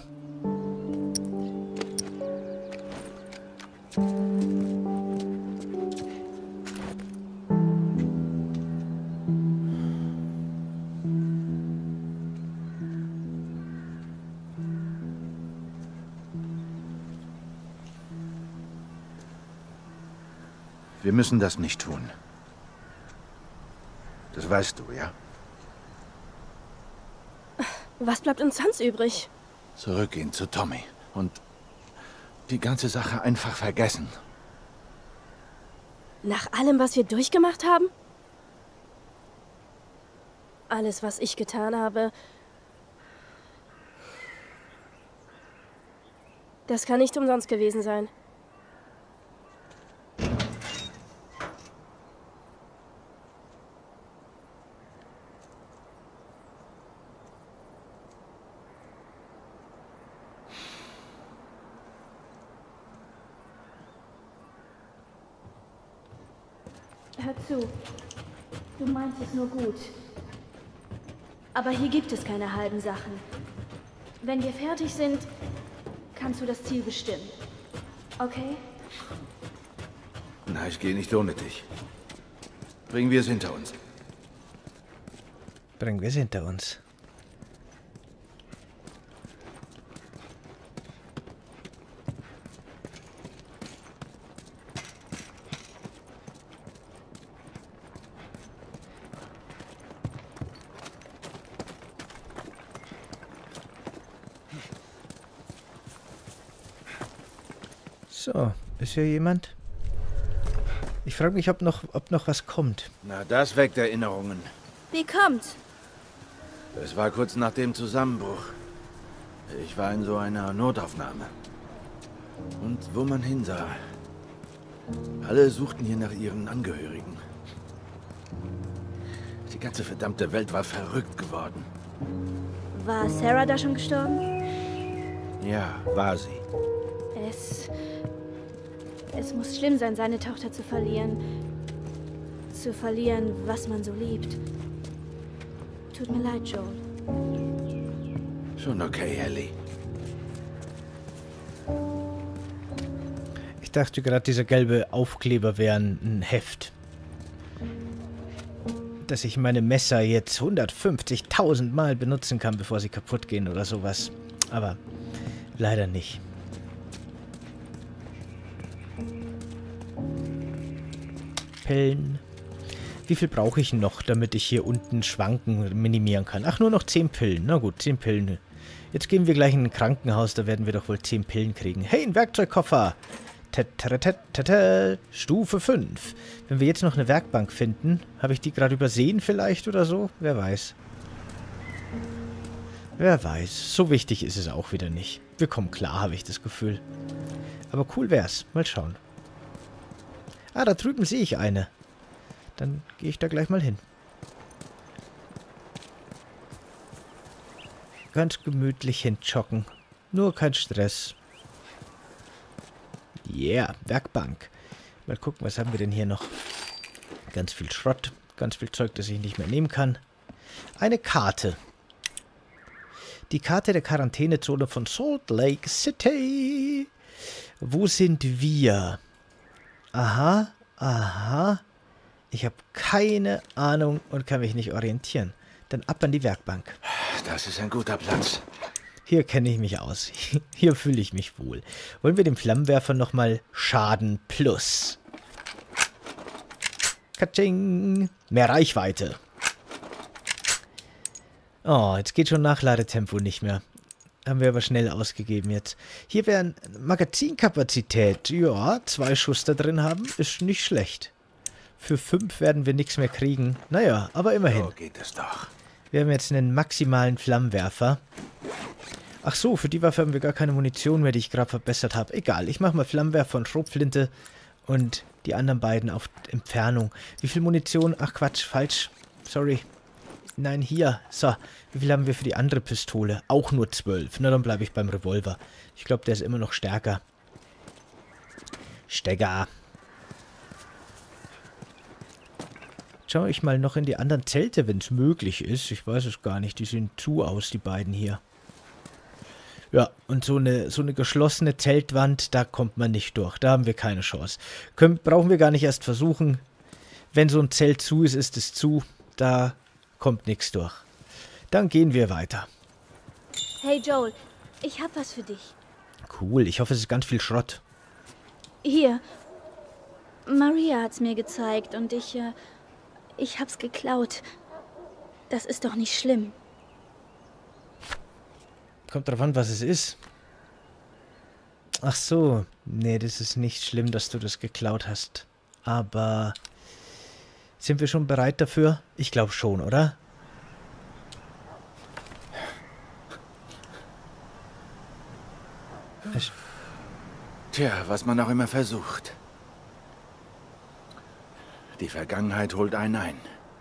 Wir müssen das nicht tun. Das weißt du, ja? Was bleibt uns sonst übrig? Zurückgehen zu Tommy und die ganze Sache einfach vergessen. Nach allem, was wir durchgemacht haben? Alles, was ich getan habe... Das kann nicht umsonst gewesen sein. Hör zu. Du meinst es nur gut. Aber hier gibt es keine halben Sachen. Wenn wir fertig sind, kannst du das Ziel bestimmen. Okay? Na, ich gehe nicht ohne dich. Bringen wir es hinter uns. Bringen wir es hinter uns. So, ist hier jemand? Ich frage mich, ob noch, ob noch was kommt. Na, das weckt Erinnerungen. Wie kommt's? Es war kurz nach dem Zusammenbruch. Ich war in so einer Notaufnahme. Und wo man hinsah, alle suchten hier nach ihren Angehörigen. Die ganze verdammte Welt war verrückt geworden. War Sarah da schon gestorben? Ja, war sie. Es... Es muss schlimm sein, seine Tochter zu verlieren. Zu verlieren, was man so liebt. Tut mir leid, Joel. Schon okay, Ellie. Ich dachte gerade, dieser gelbe Aufkleber wäre ein Heft. Dass ich meine Messer jetzt hundertfünfzigtausend Mal benutzen kann, bevor sie kaputt gehen oder sowas. Aber leider nicht. Pillen. Wie viel brauche ich noch, damit ich hier unten Schwanken minimieren kann? Ach, nur noch zehn Pillen. Na gut, zehn Pillen. Jetzt gehen wir gleich in ein Krankenhaus, da werden wir doch wohl zehn Pillen kriegen. Hey, ein Werkzeugkoffer! Stufe fünf. Wenn wir jetzt noch eine Werkbank finden, habe ich die gerade übersehen vielleicht oder so? Wer weiß. Wer weiß. So wichtig ist es auch wieder nicht. Wir kommen klar, habe ich das Gefühl. Aber cool wär's. Mal schauen. Ah, da drüben sehe ich eine. Dann gehe ich da gleich mal hin. Ganz gemütlich hinjoggen. Nur kein Stress. Yeah, Werkbank. Mal gucken, was haben wir denn hier noch? Ganz viel Schrott. Ganz viel Zeug, das ich nicht mehr nehmen kann. Eine Karte. Die Karte der Quarantänezone von Salt Lake City. Wo sind wir? Aha, aha. Ich habe keine Ahnung und kann mich nicht orientieren. Dann ab an die Werkbank. Das ist ein guter Platz. Hier kenne ich mich aus. Hier fühle ich mich wohl. Wollen wir dem Flammenwerfer nochmal Schaden plus. Katsching. Mehr Reichweite. Oh, jetzt geht schon Nachladetempo nicht mehr. Haben wir aber schnell ausgegeben jetzt. Hier wäre Magazinkapazität. Ja, zwei Schuss da drin haben, ist nicht schlecht. Für fünf werden wir nichts mehr kriegen. Naja, aber immerhin. So geht es doch. Wir haben jetzt einen maximalen Flammenwerfer. Ach so, für die Waffe haben wir gar keine Munition mehr, die ich gerade verbessert habe. Egal, ich mache mal Flammenwerfer und Schrotflinte und die anderen beiden auf Entfernung. Wie viel Munition? Ach Quatsch, falsch. Sorry. Nein, hier. So, wie viel haben wir für die andere Pistole? Auch nur zwölf. Na, dann bleibe ich beim Revolver. Ich glaube, der ist immer noch stärker. Stecker. Schau ich mal noch in die anderen Zelte, wenn es möglich ist. Ich weiß es gar nicht. Die sehen zu aus, die beiden hier. Ja, und so eine, so eine geschlossene Zeltwand, da kommt man nicht durch. Da haben wir keine Chance. Können, brauchen wir gar nicht erst versuchen. Wenn so ein Zelt zu ist, ist es zu. Da kommt nichts durch. Dann gehen wir weiter. Hey Joel, ich hab was für dich. Cool, ich hoffe, es ist ganz viel Schrott. Hier. Maria hat's mir gezeigt und ich, äh, ich hab's geklaut. Das ist doch nicht schlimm. Kommt drauf an, was es ist. Ach so. Nee, das ist nicht schlimm, dass du das geklaut hast. Aber sind wir schon bereit dafür? Ich glaube schon, oder? Ich Tja, was man auch immer versucht. Die Vergangenheit holt einen ein.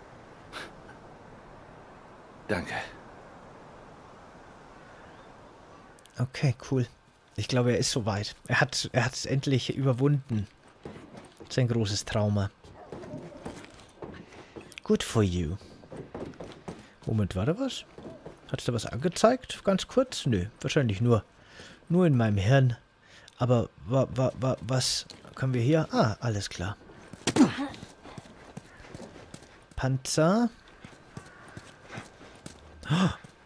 Danke. Okay, cool. Ich glaube, er ist soweit. Er hat er hat es endlich überwunden. Sein großes Trauma. Good for you. Moment, war da was? Hat es da was angezeigt? Ganz kurz? Nö, wahrscheinlich nur, nur in meinem Hirn. Aber wa, wa, wa, was können wir hier? Ah, alles klar. Panzer. Oh.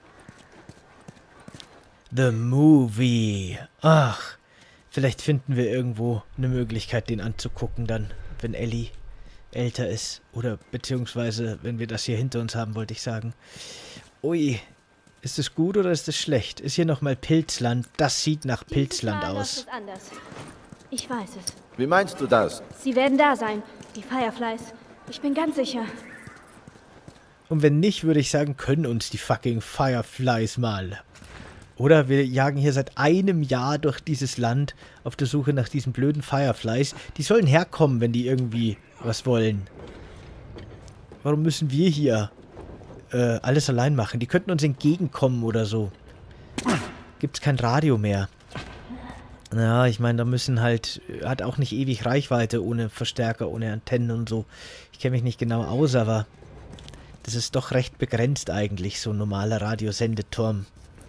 The Movie. Ach, vielleicht finden wir irgendwo eine Möglichkeit, den anzugucken dann, wenn Ellie älter ist. Oder beziehungsweise, wenn wir das hier hinter uns haben, wollte ich sagen. Ui, ist es gut oder ist es schlecht? Ist hier nochmal Pilzland? Das sieht nach Pilzland aus. Ist anders. Ich weiß es. Wie meinst du das? Sie werden da sein, die Fireflies. Ich bin ganz sicher. Und wenn nicht, würde ich sagen, können uns die fucking Fireflies mal. Oder wir jagen hier seit einem Jahr durch dieses Land auf der Suche nach diesen blöden Fireflies. Die sollen herkommen, wenn die irgendwie was wollen. Warum müssen wir hier äh, alles allein machen? Die könnten uns entgegenkommen oder so. Gibt's kein Radio mehr. Ja, ich meine, da müssen halt... Hat auch nicht ewig Reichweite ohne Verstärker, ohne Antennen und so. Ich kenne mich nicht genau aus, aber... Das ist doch recht begrenzt eigentlich, so ein normaler Radiosendeturm.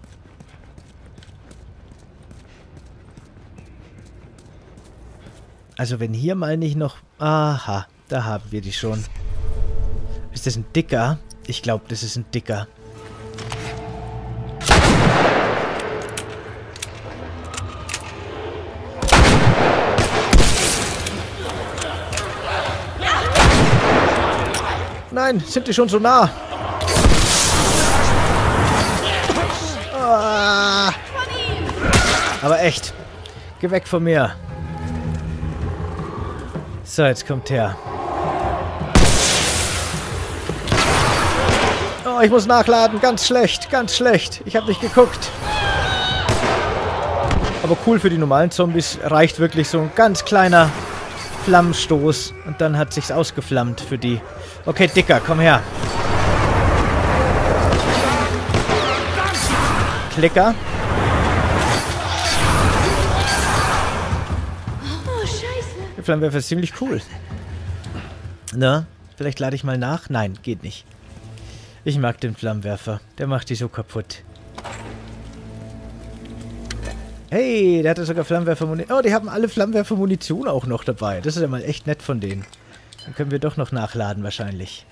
Also wenn hier mal nicht noch... Aha, da haben wir die schon. Ist das ein dicker? Ich glaube, das ist ein dicker. nein, sind die schon so nah? Ah. Aber echt. Geh weg von mir. So, jetzt kommt her. Oh, ich muss nachladen. Ganz schlecht, ganz schlecht. Ich habe nicht geguckt. Aber cool für die normalen Zombies. Reicht wirklich so ein ganz kleiner Flammenstoß. Und dann hat sich's ausgeflammt für die. Okay, Dicker, komm her. Klicker. Der Flammenwerfer ist ziemlich cool. Na, vielleicht lade ich mal nach. Nein, geht nicht. Ich mag den Flammenwerfer. Der macht die so kaputt. Hey, der hatte sogar Flammenwerfer-Munition. Oh, die haben alle Flammenwerfer-Munition auch noch dabei. Das ist ja mal echt nett von denen. Dann können wir doch noch nachladen wahrscheinlich.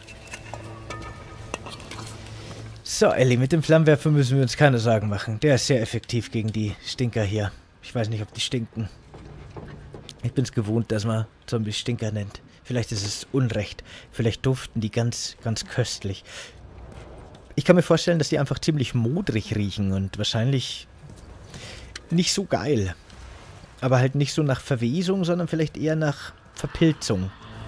So, Ellie, mit dem Flammenwerfer müssen wir uns keine Sorgen machen. Der ist sehr effektiv gegen die Stinker hier. Ich weiß nicht, ob die stinken. Ich bin es gewohnt, dass man Zombies Stinker nennt. Vielleicht ist es Unrecht. Vielleicht duften die ganz, ganz köstlich. Ich kann mir vorstellen, dass die einfach ziemlich modrig riechen und wahrscheinlich nicht so geil. Aber halt nicht so nach Verwesung, sondern vielleicht eher nach Verpilzung.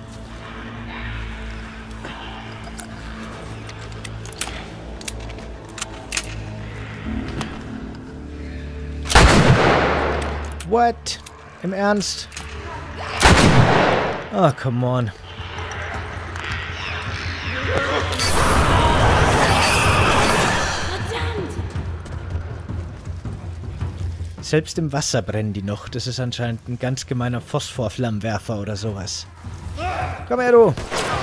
What? Im Ernst? Oh, come on. Selbst im Wasser brennen die noch. Das ist anscheinend ein ganz gemeiner Phosphorflammenwerfer oder sowas. Komm her, du!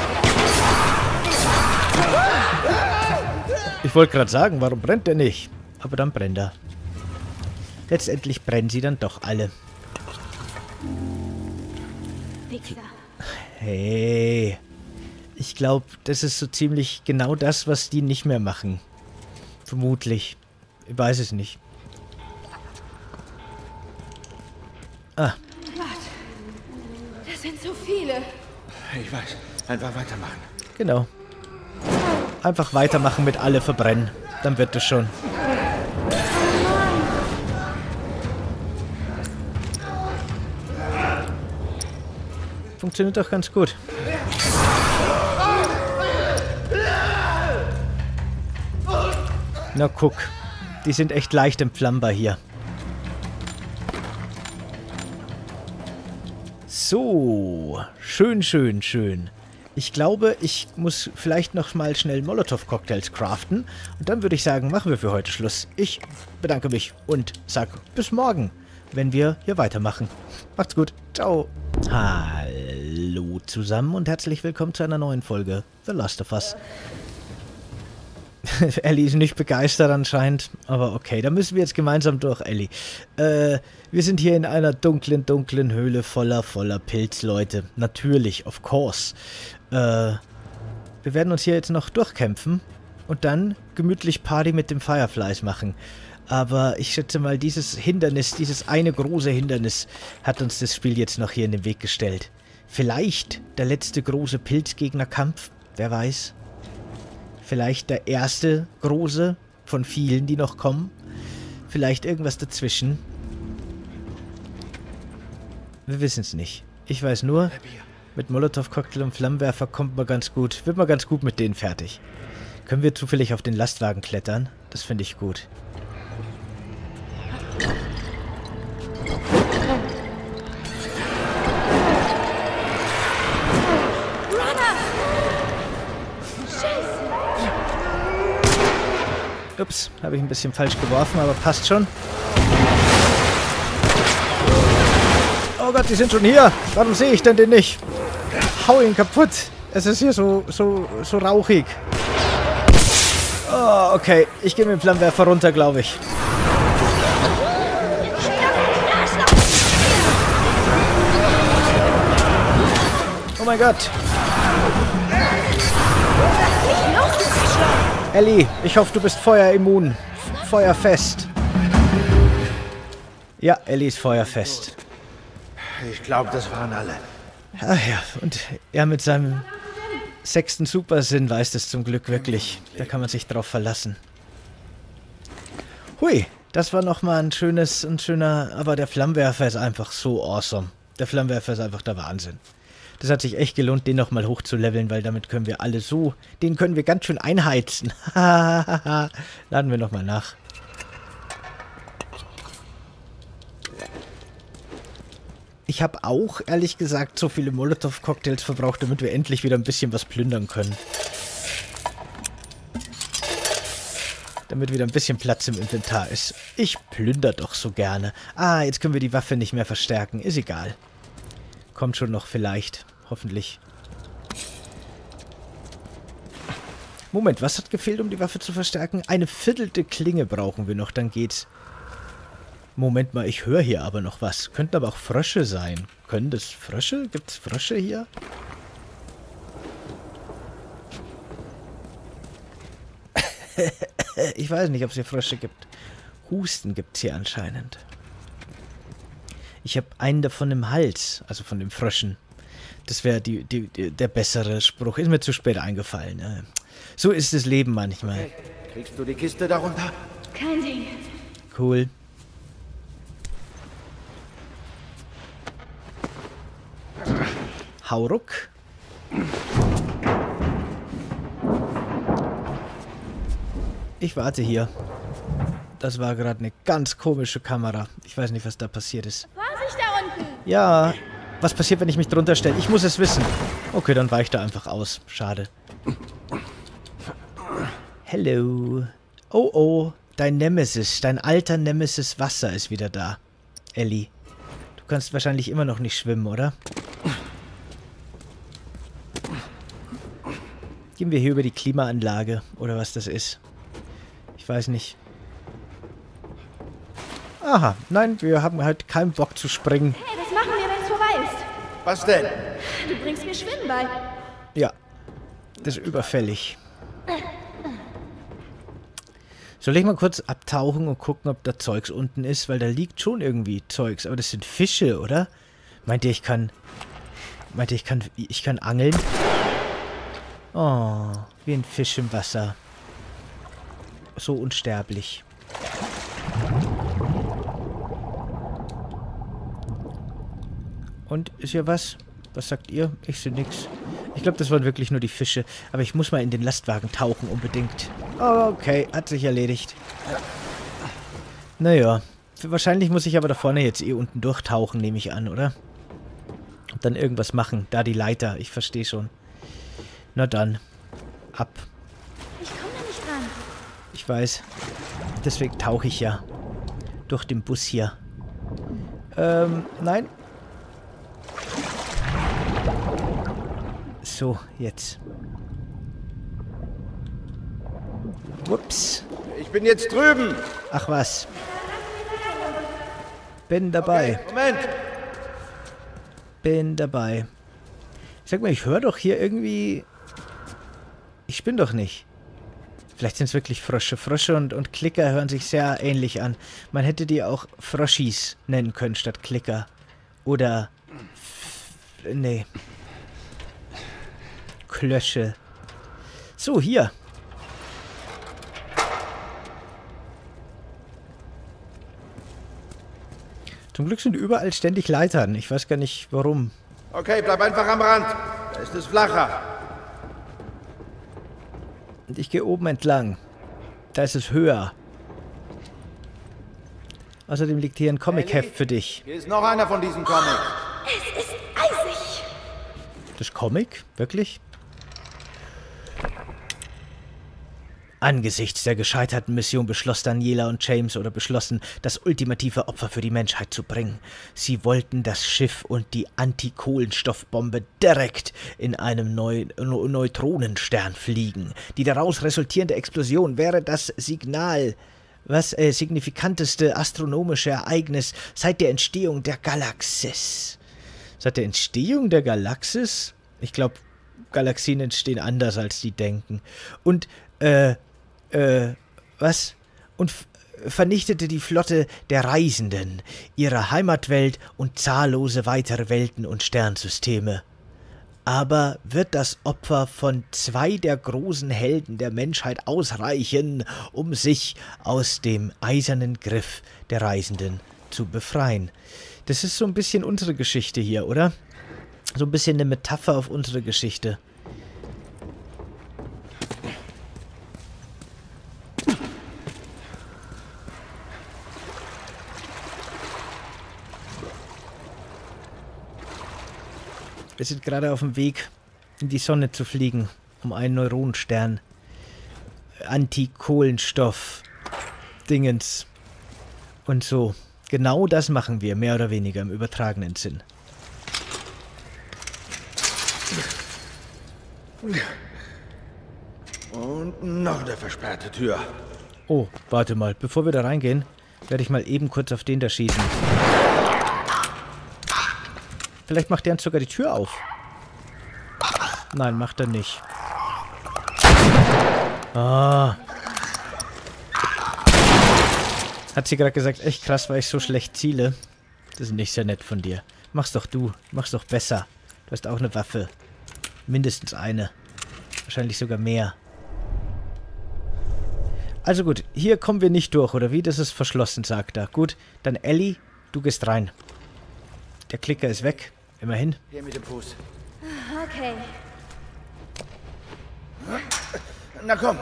Ich wollte gerade sagen, warum brennt der nicht? Aber dann brennt er. Letztendlich brennen sie dann doch alle. Hey. Ich glaube, das ist so ziemlich genau das, was die nicht mehr machen. Vermutlich. Ich weiß es nicht. Ah. Gott. Das sind so viele. Ich weiß. Einfach weitermachen. Genau. Einfach weitermachen mit alle verbrennen. Dann wird es schon. Funktioniert doch ganz gut. Na guck. Die sind echt leicht entflammbar hier. So. Schön, schön, schön. Ich glaube, ich muss vielleicht noch mal schnell Molotow-Cocktails craften. Und dann würde ich sagen, machen wir für heute Schluss. Ich bedanke mich und sag bis morgen, wenn wir hier weitermachen. Macht's gut. Ciao. Hallo zusammen und herzlich willkommen zu einer neuen Folge The Last of Us. Ellie ist nicht begeistert anscheinend, aber okay, da müssen wir jetzt gemeinsam durch, Ellie. Äh, wir sind hier in einer dunklen, dunklen Höhle voller, voller Pilzleute. Natürlich, of course. Äh, wir werden uns hier jetzt noch durchkämpfen und dann gemütlich Party mit dem Fireflies machen. Aber ich schätze mal, dieses Hindernis, dieses eine große Hindernis hat uns das Spiel jetzt noch hier in den Weg gestellt. Vielleicht der letzte große Pilzgegnerkampf, wer weiß. Vielleicht der erste große von vielen, die noch kommen. Vielleicht irgendwas dazwischen. Wir wissen es nicht. Ich weiß nur, mit Molotow-Cocktail und Flammenwerfer kommt man ganz gut, wird man ganz gut mit denen fertig. Können wir zufällig auf den Lastwagen klettern? Das finde ich gut. Ups, habe ich ein bisschen falsch geworfen, aber passt schon. Oh Gott, die sind schon hier. Warum sehe ich denn den nicht? Hau ihn kaputt. Es ist hier so, so, so rauchig. Oh, okay. Ich gehe mit dem Flammenwerfer runter, glaube ich. Oh mein Gott. Ellie, ich hoffe, du bist feuerimmun. Feuerfest. Ja, Ellie ist feuerfest. Ich glaube, das waren alle. Ach ja, und er mit seinem sechsten Supersinn weiß das zum Glück wirklich. Da kann man sich drauf verlassen. Hui, das war nochmal ein schönes, ein schöner, aber der Flammenwerfer ist einfach so awesome. Der Flammenwerfer ist einfach der Wahnsinn. Das hat sich echt gelohnt, den nochmal hoch zu leveln, weil damit können wir alle so, den können wir ganz schön einheizen. Laden wir nochmal nach. Ich habe auch, ehrlich gesagt, so viele Molotow-Cocktails verbraucht, damit wir endlich wieder ein bisschen was plündern können. Damit wieder ein bisschen Platz im Inventar ist. Ich plündere doch so gerne. Ah, jetzt können wir die Waffe nicht mehr verstärken. Ist egal. Kommt schon noch vielleicht. Hoffentlich. Moment, was hat gefehlt, um die Waffe zu verstärken? Eine viertelte Klinge brauchen wir noch, dann geht's. Moment mal, ich höre hier aber noch was. Könnten aber auch Frösche sein. Können das Frösche? Gibt's Frösche hier? Ich weiß nicht, ob es hier Frösche gibt. Husten gibt es hier anscheinend. Ich habe einen davon im Hals, also von den Fröschen. Das wäre die, die, die, der bessere Spruch. Ist mir zu spät eingefallen. Ja. So ist das Leben manchmal. Hey, kriegst du die Kiste darunter? Kein Ding. Cool. Hauruck. Ich warte hier. Das war gerade eine ganz komische Kamera. Ich weiß nicht, was da passiert ist. Vorsicht da unten! Ja, was passiert, wenn ich mich drunter stelle? Ich muss es wissen. Okay, dann weicht er einfach aus. Schade. Hello. Oh, oh. Dein Nemesis, dein alter Nemesis Wasser ist wieder da. Ellie. Du kannst wahrscheinlich immer noch nicht schwimmen, oder? Gehen wir hier über die Klimaanlage, oder was das ist. Ich weiß nicht. Aha, nein, wir haben halt keinen Bock zu springen. Hey, was machen wir, wenn es vorbei ist? Was denn? Du bringst mir Schwimmen bei. Ja, das ist überfällig. Soll ich mal kurz abtauchen und gucken, ob da Zeugs unten ist? Weil da liegt schon irgendwie Zeugs. Aber das sind Fische, oder? Meint ihr, ich kann... Meint ihr, ich kann... Ich kann angeln? Oh, wie ein Fisch im Wasser. So unsterblich. Und, ist hier was? Was sagt ihr? Ich sehe nix. Ich glaube, das waren wirklich nur die Fische. Aber ich muss mal in den Lastwagen tauchen, unbedingt. Oh, okay, hat sich erledigt. Naja, wahrscheinlich muss ich aber da vorne jetzt eh unten durchtauchen, nehme ich an, oder? Und dann irgendwas machen. Da die Leiter, ich verstehe schon. Na dann, ab. Ich komme da nicht ran. Ich weiß. Deswegen tauche ich ja. Durch den Bus hier. Ähm, nein. So, jetzt. Ups. Ich bin jetzt drüben. Ach was. Bin dabei. Okay, Moment. Bin dabei. Sag mal, ich höre doch hier irgendwie... Ich bin doch nicht. Vielleicht sind es wirklich Frösche. Frösche und, und Klicker hören sich sehr ähnlich an. Man hätte die auch Froschis nennen können statt Klicker. Oder... Nee. Klösche. So, hier. Zum Glück sind überall ständig Leitern. Ich weiß gar nicht, warum. Okay, bleib einfach am Rand. Da ist es flacher. Und ich gehe oben entlang. Da ist es höher. Außerdem liegt hier ein Comic-Heft für dich. Hier ist noch einer von diesen Comics. Es ist eisig. Das Comic? Wirklich? Angesichts der gescheiterten Mission beschloss Daniela und James oder beschlossen, das ultimative Opfer für die Menschheit zu bringen. Sie wollten das Schiff und die Antikohlenstoffbombe direkt in einem Neu Neutronenstern fliegen. Die daraus resultierende Explosion wäre das Signal, was äh, signifikanteste astronomische Ereignis seit der Entstehung der Galaxis. Seit der Entstehung der Galaxis? Ich glaube, Galaxien entstehen anders, als die denken. Und, äh, äh, was? Und vernichtete die Flotte der Reisenden, ihre Heimatwelt und zahllose weitere Welten und Sternsysteme. Aber wird das Opfer von zwei der großen Helden der Menschheit ausreichen, um sich aus dem eisernen Griff der Reisenden zu befreien? Das ist so ein bisschen unsere Geschichte hier, oder? So ein bisschen eine Metapher auf unsere Geschichte. Wir sind gerade auf dem Weg, in die Sonne zu fliegen, um einen Neutronenstern. Anti-Kohlenstoff. Dingens. Und so. Genau das machen wir, mehr oder weniger im übertragenen Sinn. Und noch eine versperrte Tür. Oh, warte mal. Bevor wir da reingehen, werde ich mal eben kurz auf den da schießen. Vielleicht macht der uns sogar die Tür auf. Nein, macht er nicht. Ah. Hat sie gerade gesagt, echt krass, weil ich so schlecht ziele. Das ist nicht sehr nett von dir. Mach's doch du. Mach's doch besser. Du hast auch eine Waffe. Mindestens eine. Wahrscheinlich sogar mehr. Also gut, hier kommen wir nicht durch, oder wie? Das ist verschlossen, sagt er. Gut, dann Ellie, du gehst rein. Der Klicker ist weg. Immerhin. Hier mit dem Fuß. Okay. Na komm.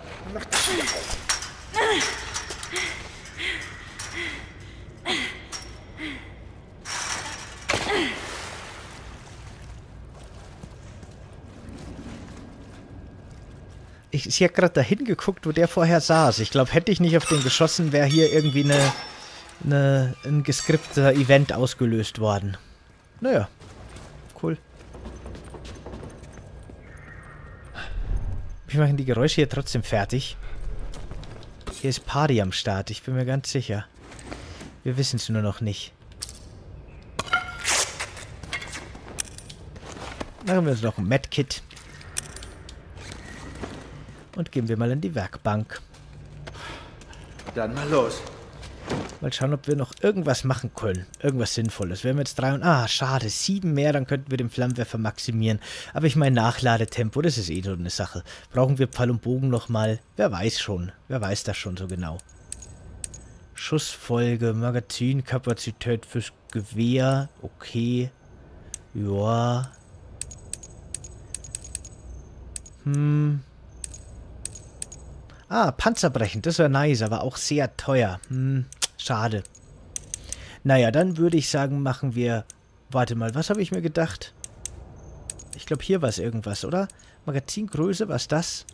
Ich, sie hat gerade dahin geguckt, wo der vorher saß. Ich glaube, hätte ich nicht auf den geschossen, wäre hier irgendwie eine, eine, ein geskripteter Event ausgelöst worden. Naja, cool. Wir machen die Geräusche hier trotzdem fertig. Hier ist Party am Start, ich bin mir ganz sicher. Wir wissen es nur noch nicht. Machen wir uns noch ein Medkit. Und gehen wir mal in die Werkbank. Dann mal los. Mal schauen, ob wir noch irgendwas machen können. Irgendwas Sinnvolles. Wir haben jetzt drei und... Ah, schade. Sieben mehr, dann könnten wir den Flammenwerfer maximieren. Aber ich meine, Nachladetempo, das ist eh so eine Sache. Brauchen wir Pfeil und Bogen nochmal? Wer weiß schon. Wer weiß das schon so genau. Schussfolge, Magazinkapazität fürs Gewehr. Okay. Ja. Hm... Ah, panzerbrechend, das wäre nice, aber auch sehr teuer. Hm, schade. Naja, dann würde ich sagen, machen wir... Warte mal, was habe ich mir gedacht? Ich glaube, hier war es irgendwas, oder? Magazingröße, was ist das?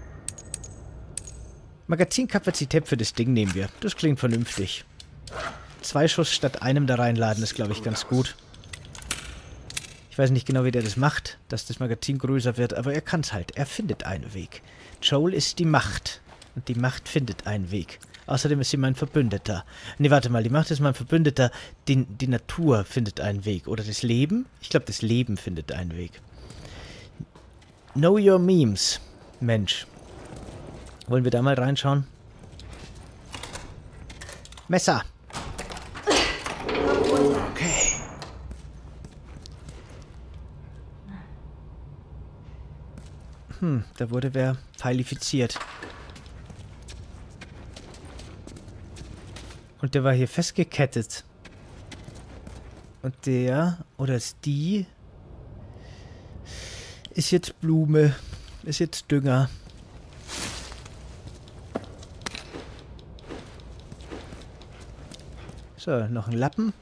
Magazinkapazität für das Ding nehmen wir. Das klingt vernünftig. Zwei Schuss statt einem da reinladen ist, glaube ich, ganz gut. Ich weiß nicht genau, wie der das macht, dass das Magazin größer wird, aber er kann es halt. Er findet einen Weg. Joel ist die Macht. Und die Macht findet einen Weg. Außerdem ist sie mein Verbündeter. Ne, warte mal, die Macht ist mein Verbündeter. Die, die Natur findet einen Weg. Oder das Leben? Ich glaube, das Leben findet einen Weg. Know your memes. Mensch. Wollen wir da mal reinschauen? Messer. Okay. Hm, da wurde wer pfeilifiziert. Und der war hier festgekettet. Und der, oder ist die, ist jetzt Blume, ist jetzt Dünger. So, noch ein Lappen.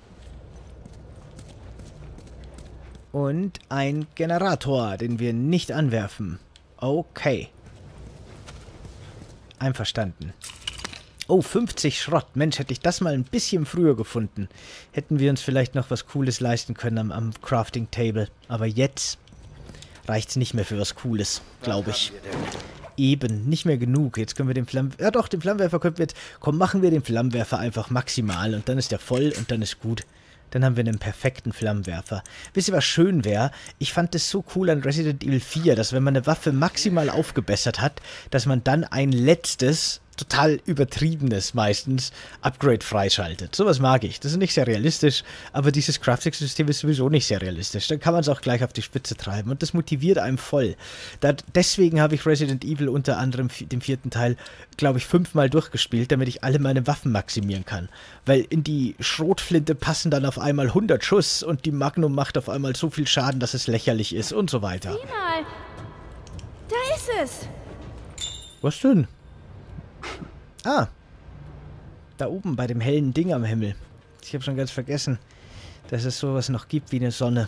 Und ein Generator, den wir nicht anwerfen. Okay. Einverstanden. Oh, fünfzig Schrott. Mensch, hätte ich das mal ein bisschen früher gefunden. Hätten wir uns vielleicht noch was Cooles leisten können am, am Crafting Table. Aber jetzt reicht es nicht mehr für was Cooles, glaube ich. Eben, nicht mehr genug. Jetzt können wir den Flammenwerfer... Ja doch, den Flammenwerfer können wir jetzt... Komm, machen wir den Flammenwerfer einfach maximal. Und dann ist der voll und dann ist gut. Dann haben wir einen perfekten Flammenwerfer. Wisst ihr, was schön wäre? Ich fand das so cool an Resident Evil vier, dass wenn man eine Waffe maximal aufgebessert hat, dass man dann ein letztes total übertriebenes meistens Upgrade freischaltet. Sowas mag ich. Das ist nicht sehr realistisch, aber dieses Crafting-System ist sowieso nicht sehr realistisch. Dann kann man es auch gleich auf die Spitze treiben und das motiviert einem voll. Da, deswegen habe ich Resident Evil unter anderem dem vierten Teil, glaube ich, fünfmal durchgespielt, damit ich alle meine Waffen maximieren kann. Weil in die Schrotflinte passen dann auf einmal hundert Schuss und die Magnum macht auf einmal so viel Schaden, dass es lächerlich ist und so weiter. Sieh mal. Da ist es. Was denn? Ah. Da oben bei dem hellen Ding am Himmel. Ich habe schon ganz vergessen, dass es sowas noch gibt wie eine Sonne.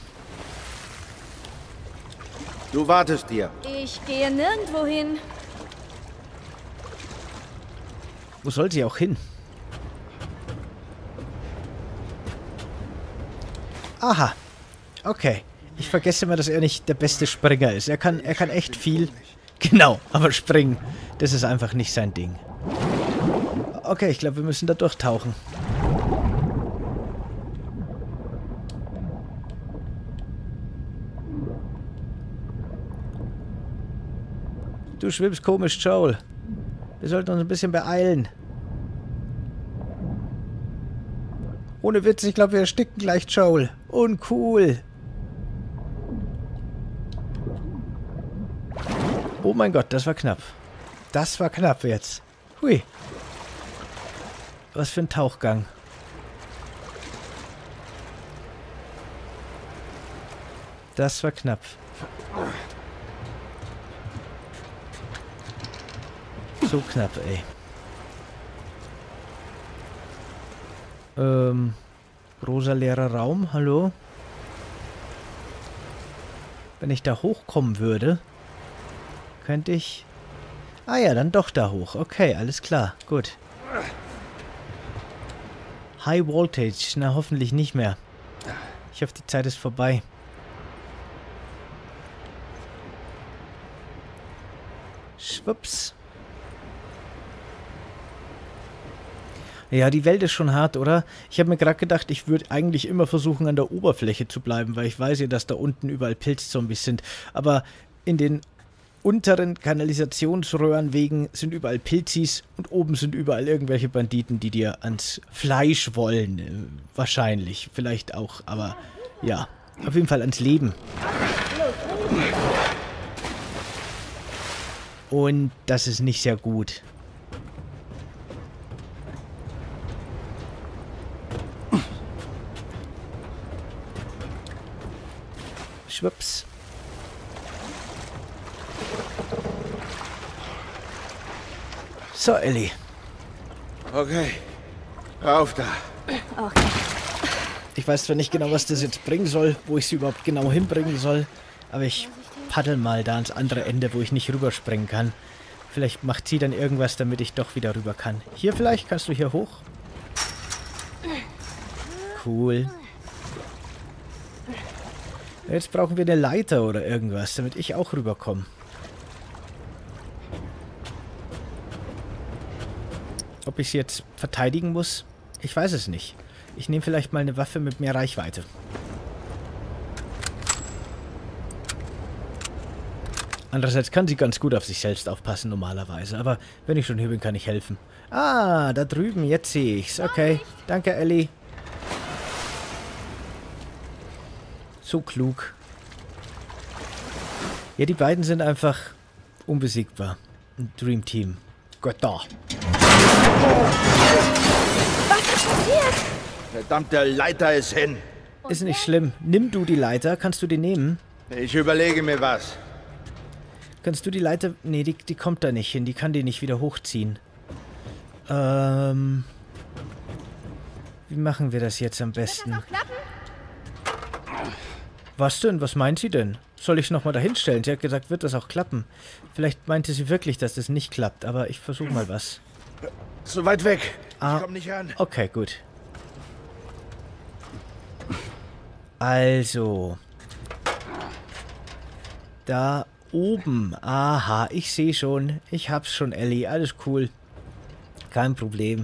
Du wartest dir. Ich gehe nirgendwo hin. Wo soll sie auch hin? Aha. Okay. Ich vergesse immer, dass er nicht der beste Springer ist. Er kann, er kann echt viel. Genau, aber springen, das ist einfach nicht sein Ding. Okay, ich glaube, wir müssen da durchtauchen. Du schwimmst komisch, Joel. Wir sollten uns ein bisschen beeilen. Ohne Witz, ich glaube, wir ersticken gleich, Joel. Uncool. Oh mein Gott, das war knapp. Das war knapp jetzt. Hui. Was für ein Tauchgang. Das war knapp. So knapp, ey. Ähm, großer leerer Raum, hallo? Wenn ich da hochkommen würde, könnte ich... Ah ja, dann doch da hoch. Okay, alles klar, gut. High Voltage, na hoffentlich nicht mehr. Ich hoffe, die Zeit ist vorbei. Schwupps. Ja, die Welt ist schon hart, oder? Ich habe mir gerade gedacht, ich würde eigentlich immer versuchen, an der Oberfläche zu bleiben, weil ich weiß ja, dass da unten überall Pilzzombies sind. Aber in den unteren Kanalisationsröhrenwegen sind überall Pilzis und oben sind überall irgendwelche Banditen, die dir ans Fleisch wollen. Wahrscheinlich. Vielleicht auch, aber ja. Auf jeden Fall ans Leben. Und das ist nicht sehr gut. Schwupps. So, Ellie. Okay. Hör auf da. Okay. Ich weiß zwar nicht genau, was das jetzt bringen soll, wo ich sie überhaupt genau hinbringen soll, aber ich paddel mal da ans andere Ende, wo ich nicht rüberspringen kann. Vielleicht macht sie dann irgendwas, damit ich doch wieder rüber kann. Hier vielleicht? Kannst du hier hoch? Cool. Jetzt brauchen wir eine Leiter oder irgendwas, damit ich auch rüberkomme. Ob ich sie jetzt verteidigen muss? Ich weiß es nicht. Ich nehme vielleicht mal eine Waffe mit mehr Reichweite. Andererseits kann sie ganz gut auf sich selbst aufpassen normalerweise, aber wenn ich schon hier bin, kann ich helfen. Ah, da drüben, jetzt sehe ich's. Okay, danke Ellie. So klug. Ja, die beiden sind einfach unbesiegbar. Ein Dream Team. Götter. Was ist passiert? Verdammte Leiter ist hin. Ist nicht schlimm. Nimm du die Leiter. Kannst du die nehmen? Ich überlege mir was. Kannst du die Leiter... Nee, die, die kommt da nicht hin. Die kann die nicht wieder hochziehen. Ähm... Wie machen wir das jetzt am besten? Wird das auch klappen? Was denn? Was meint sie denn? Soll ich es nochmal dahin stellen? Sie hat gesagt, wird das auch klappen. Vielleicht meinte sie wirklich, dass das nicht klappt, aber ich versuche mal was. Zu weit weg. Ah, Ich komm nicht an. okay, gut. Also. Da oben. Aha, ich sehe schon. Ich hab's schon, Ellie. Alles cool. Kein Problem.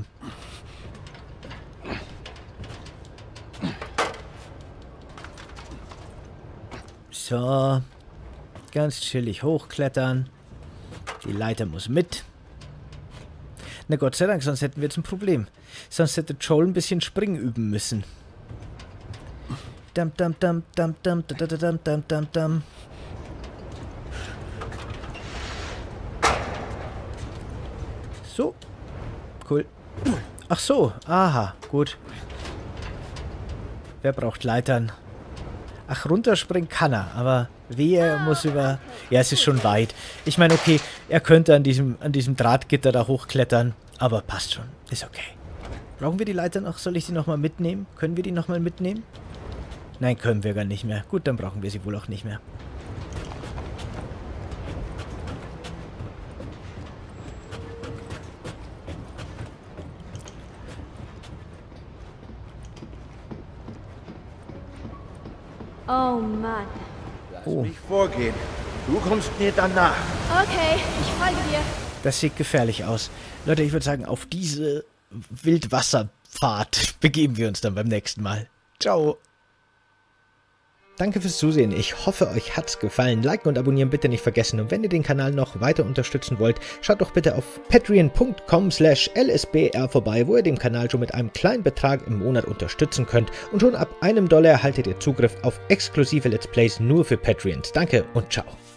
So. Ganz chillig hochklettern. Die Leiter muss mit. Na Gott sei Dank, sonst hätten wir jetzt ein Problem. Sonst hätte Joel ein bisschen Springen üben müssen. Dam, dam, dam, dam, dam, dam, dam, dam, dam, dam. So. Cool. Ach so. Aha. Gut. Wer braucht Leitern? Ach, runterspringen kann er, aber wehe, er muss über... Ja, es ist schon weit. Ich meine, okay, er könnte an diesem, an diesem Drahtgitter da hochklettern, aber passt schon. Ist okay. Brauchen wir die Leiter noch? Soll ich die nochmal mitnehmen? Können wir die nochmal mitnehmen? Nein, können wir gar nicht mehr. Gut, dann brauchen wir sie wohl auch nicht mehr. Oh Mann. Lass Oh. mich vorgehen. Du kommst mir danach. Okay, ich folge dir. Das sieht gefährlich aus. Leute, ich würde sagen, auf diese Wildwasserfahrt begeben wir uns dann beim nächsten Mal. Ciao. Danke fürs Zusehen. Ich hoffe, euch hat's gefallen. Liken und abonnieren bitte nicht vergessen. Und wenn ihr den Kanal noch weiter unterstützen wollt, schaut doch bitte auf patreon punkt com slash l s b r vorbei, wo ihr den Kanal schon mit einem kleinen Betrag im Monat unterstützen könnt. Und schon ab einem Dollar erhaltet ihr Zugriff auf exklusive Let's Plays nur für Patreons. Danke und ciao.